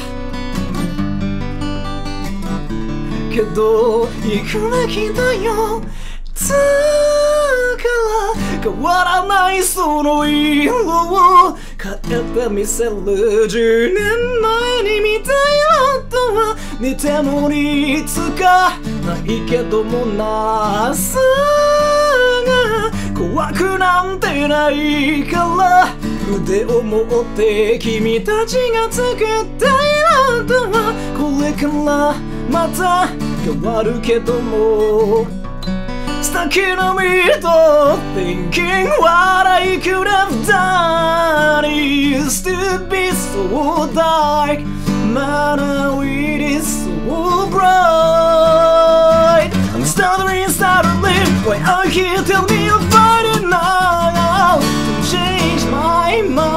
けどいくら来たよだから変わらないその色を変えてみせるじゅうねんまえに見た色とは似てもいつかないけどもなさが怖くなんてないから腕を持って君たちが作った色とはこれからまた変わるけども Stuck in the middle thinking what I could have done It used to be so dark but now it is so bright I'm stuttering, stuttering why are you tell me you're fighting now to change my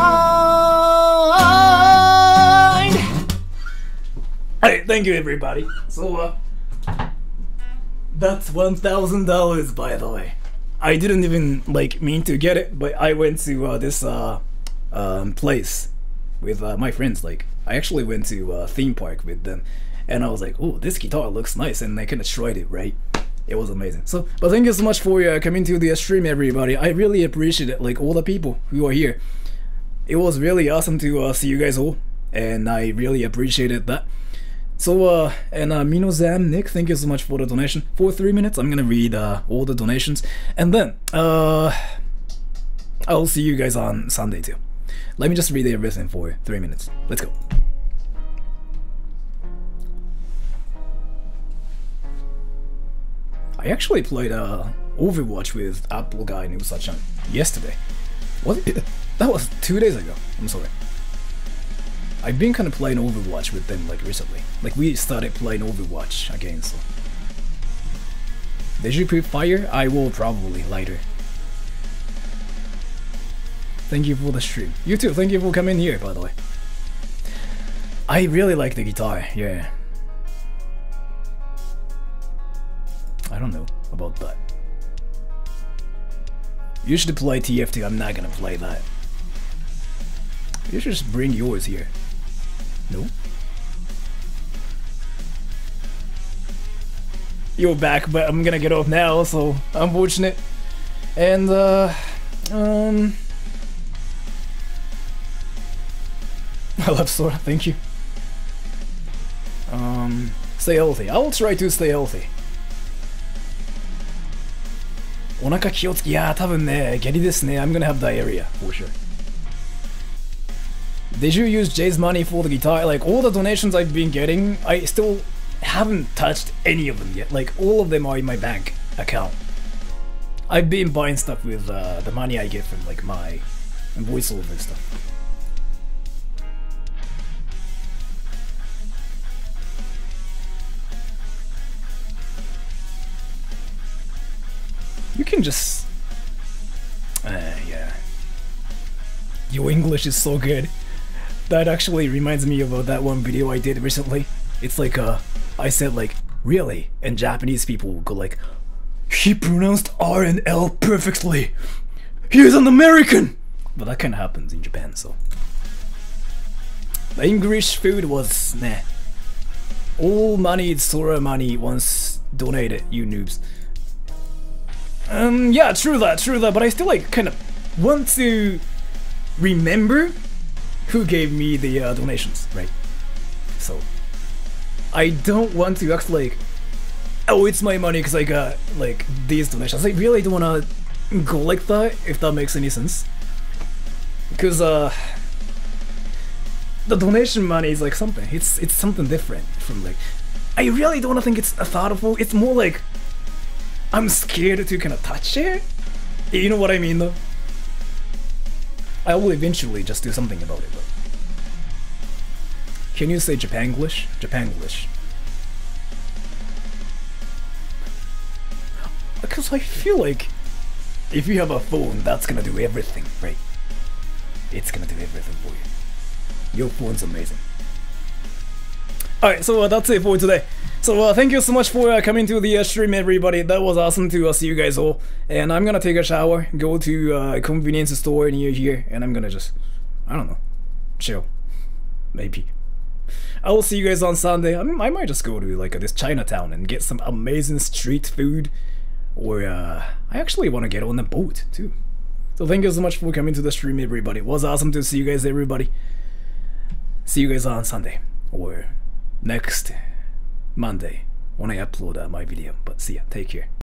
mind Hey, thank you everybody. So uh that's one thousand dollars by the way. I didn't even like mean to get it, but I went to uh, this uh, um, place with uh, my friends. Like I actually went to a theme park with them, and I was like, "Oh, this guitar looks nice," and I kind of tried it. Right, it was amazing. So, but thank you so much for uh, coming to the stream, everybody. I really appreciate it. Like all the people who are here, it was really awesome to uh, see you guys all, and I really appreciated that. So, uh, and uh, Minozam, Nick, thank you so much for the donation. For three minutes, I'm gonna read uh, all the donations, and then uh, I'll see you guys on Sunday too. Let me just read everything for three minutes. Let's go. I actually played uh, Overwatch with Apple guy New Sachan yesterday. Was it? That was two days ago. I'm sorry. I've been kind of playing Overwatch with them like recently. Like we started playing Overwatch again, so. Did you put fire? I will probably later. Thank you for the stream. You too, thank you for coming here, by the way. I really like the guitar, yeah. I don't know about that. You should play T F T, I'm not gonna play that. You should just bring yours here. No? You're back, but I'm gonna get off now, so unfortunate. And, uh... Um... I love Sora, thank you. Um... Stay healthy. I will try to stay healthy. お腹気をつけ、いやー多分ね、下痢ですね。I'm gonna have diarrhea, for sure. Did you use Jay's money for the guitar? Like, all the donations I've been getting, I still haven't touched any of them yet. Like, all of them are in my bank account. I've been buying stuff with uh, the money I get from, like, my voiceover stuff. You can just... Uh, yeah. Your English is so good. That actually reminds me of uh, that one video I did recently. It's like, uh, I said like, really? And Japanese people will go like, he pronounced R and L perfectly! He's an American! But that kinda happens in Japan, so. The English food was, nah. All money is Sora money once donated, you noobs. Um, yeah, true that, true that, but I still like kind of want to remember who gave me the uh, donations, right? So, I don't want to act like, oh, it's my money because I got, like, these donations. I really don't want to go like that, if that makes any sense. Because, uh, the donation money is like something. It's, it's something different from, like, I really don't think it's thoughtful. It's more like, I'm scared to kind of touch it. You know what I mean, though? I will eventually just do something about it, though. Can you say Japanglish? Japanglish. Because I feel like if you have a phone, that's gonna do everything, right? It's gonna do everything for you. Your phone's amazing. Alright, so uh, that's it for today. So uh, thank you so much for uh, coming to the uh, stream, everybody. That was awesome to uh, see you guys all. And I'm gonna take a shower, go to uh, a convenience store near here, and I'm gonna just, I don't know, chill. Maybe. I will see you guys on Sunday. I, mean, I might just go to like uh, this Chinatown and get some amazing street food. Or uh, I actually want to get on a boat too. So thank you so much for coming to the stream, everybody. It was awesome to see you guys, everybody. See you guys on Sunday. Or next Monday when I upload uh, my video. But see ya, take care.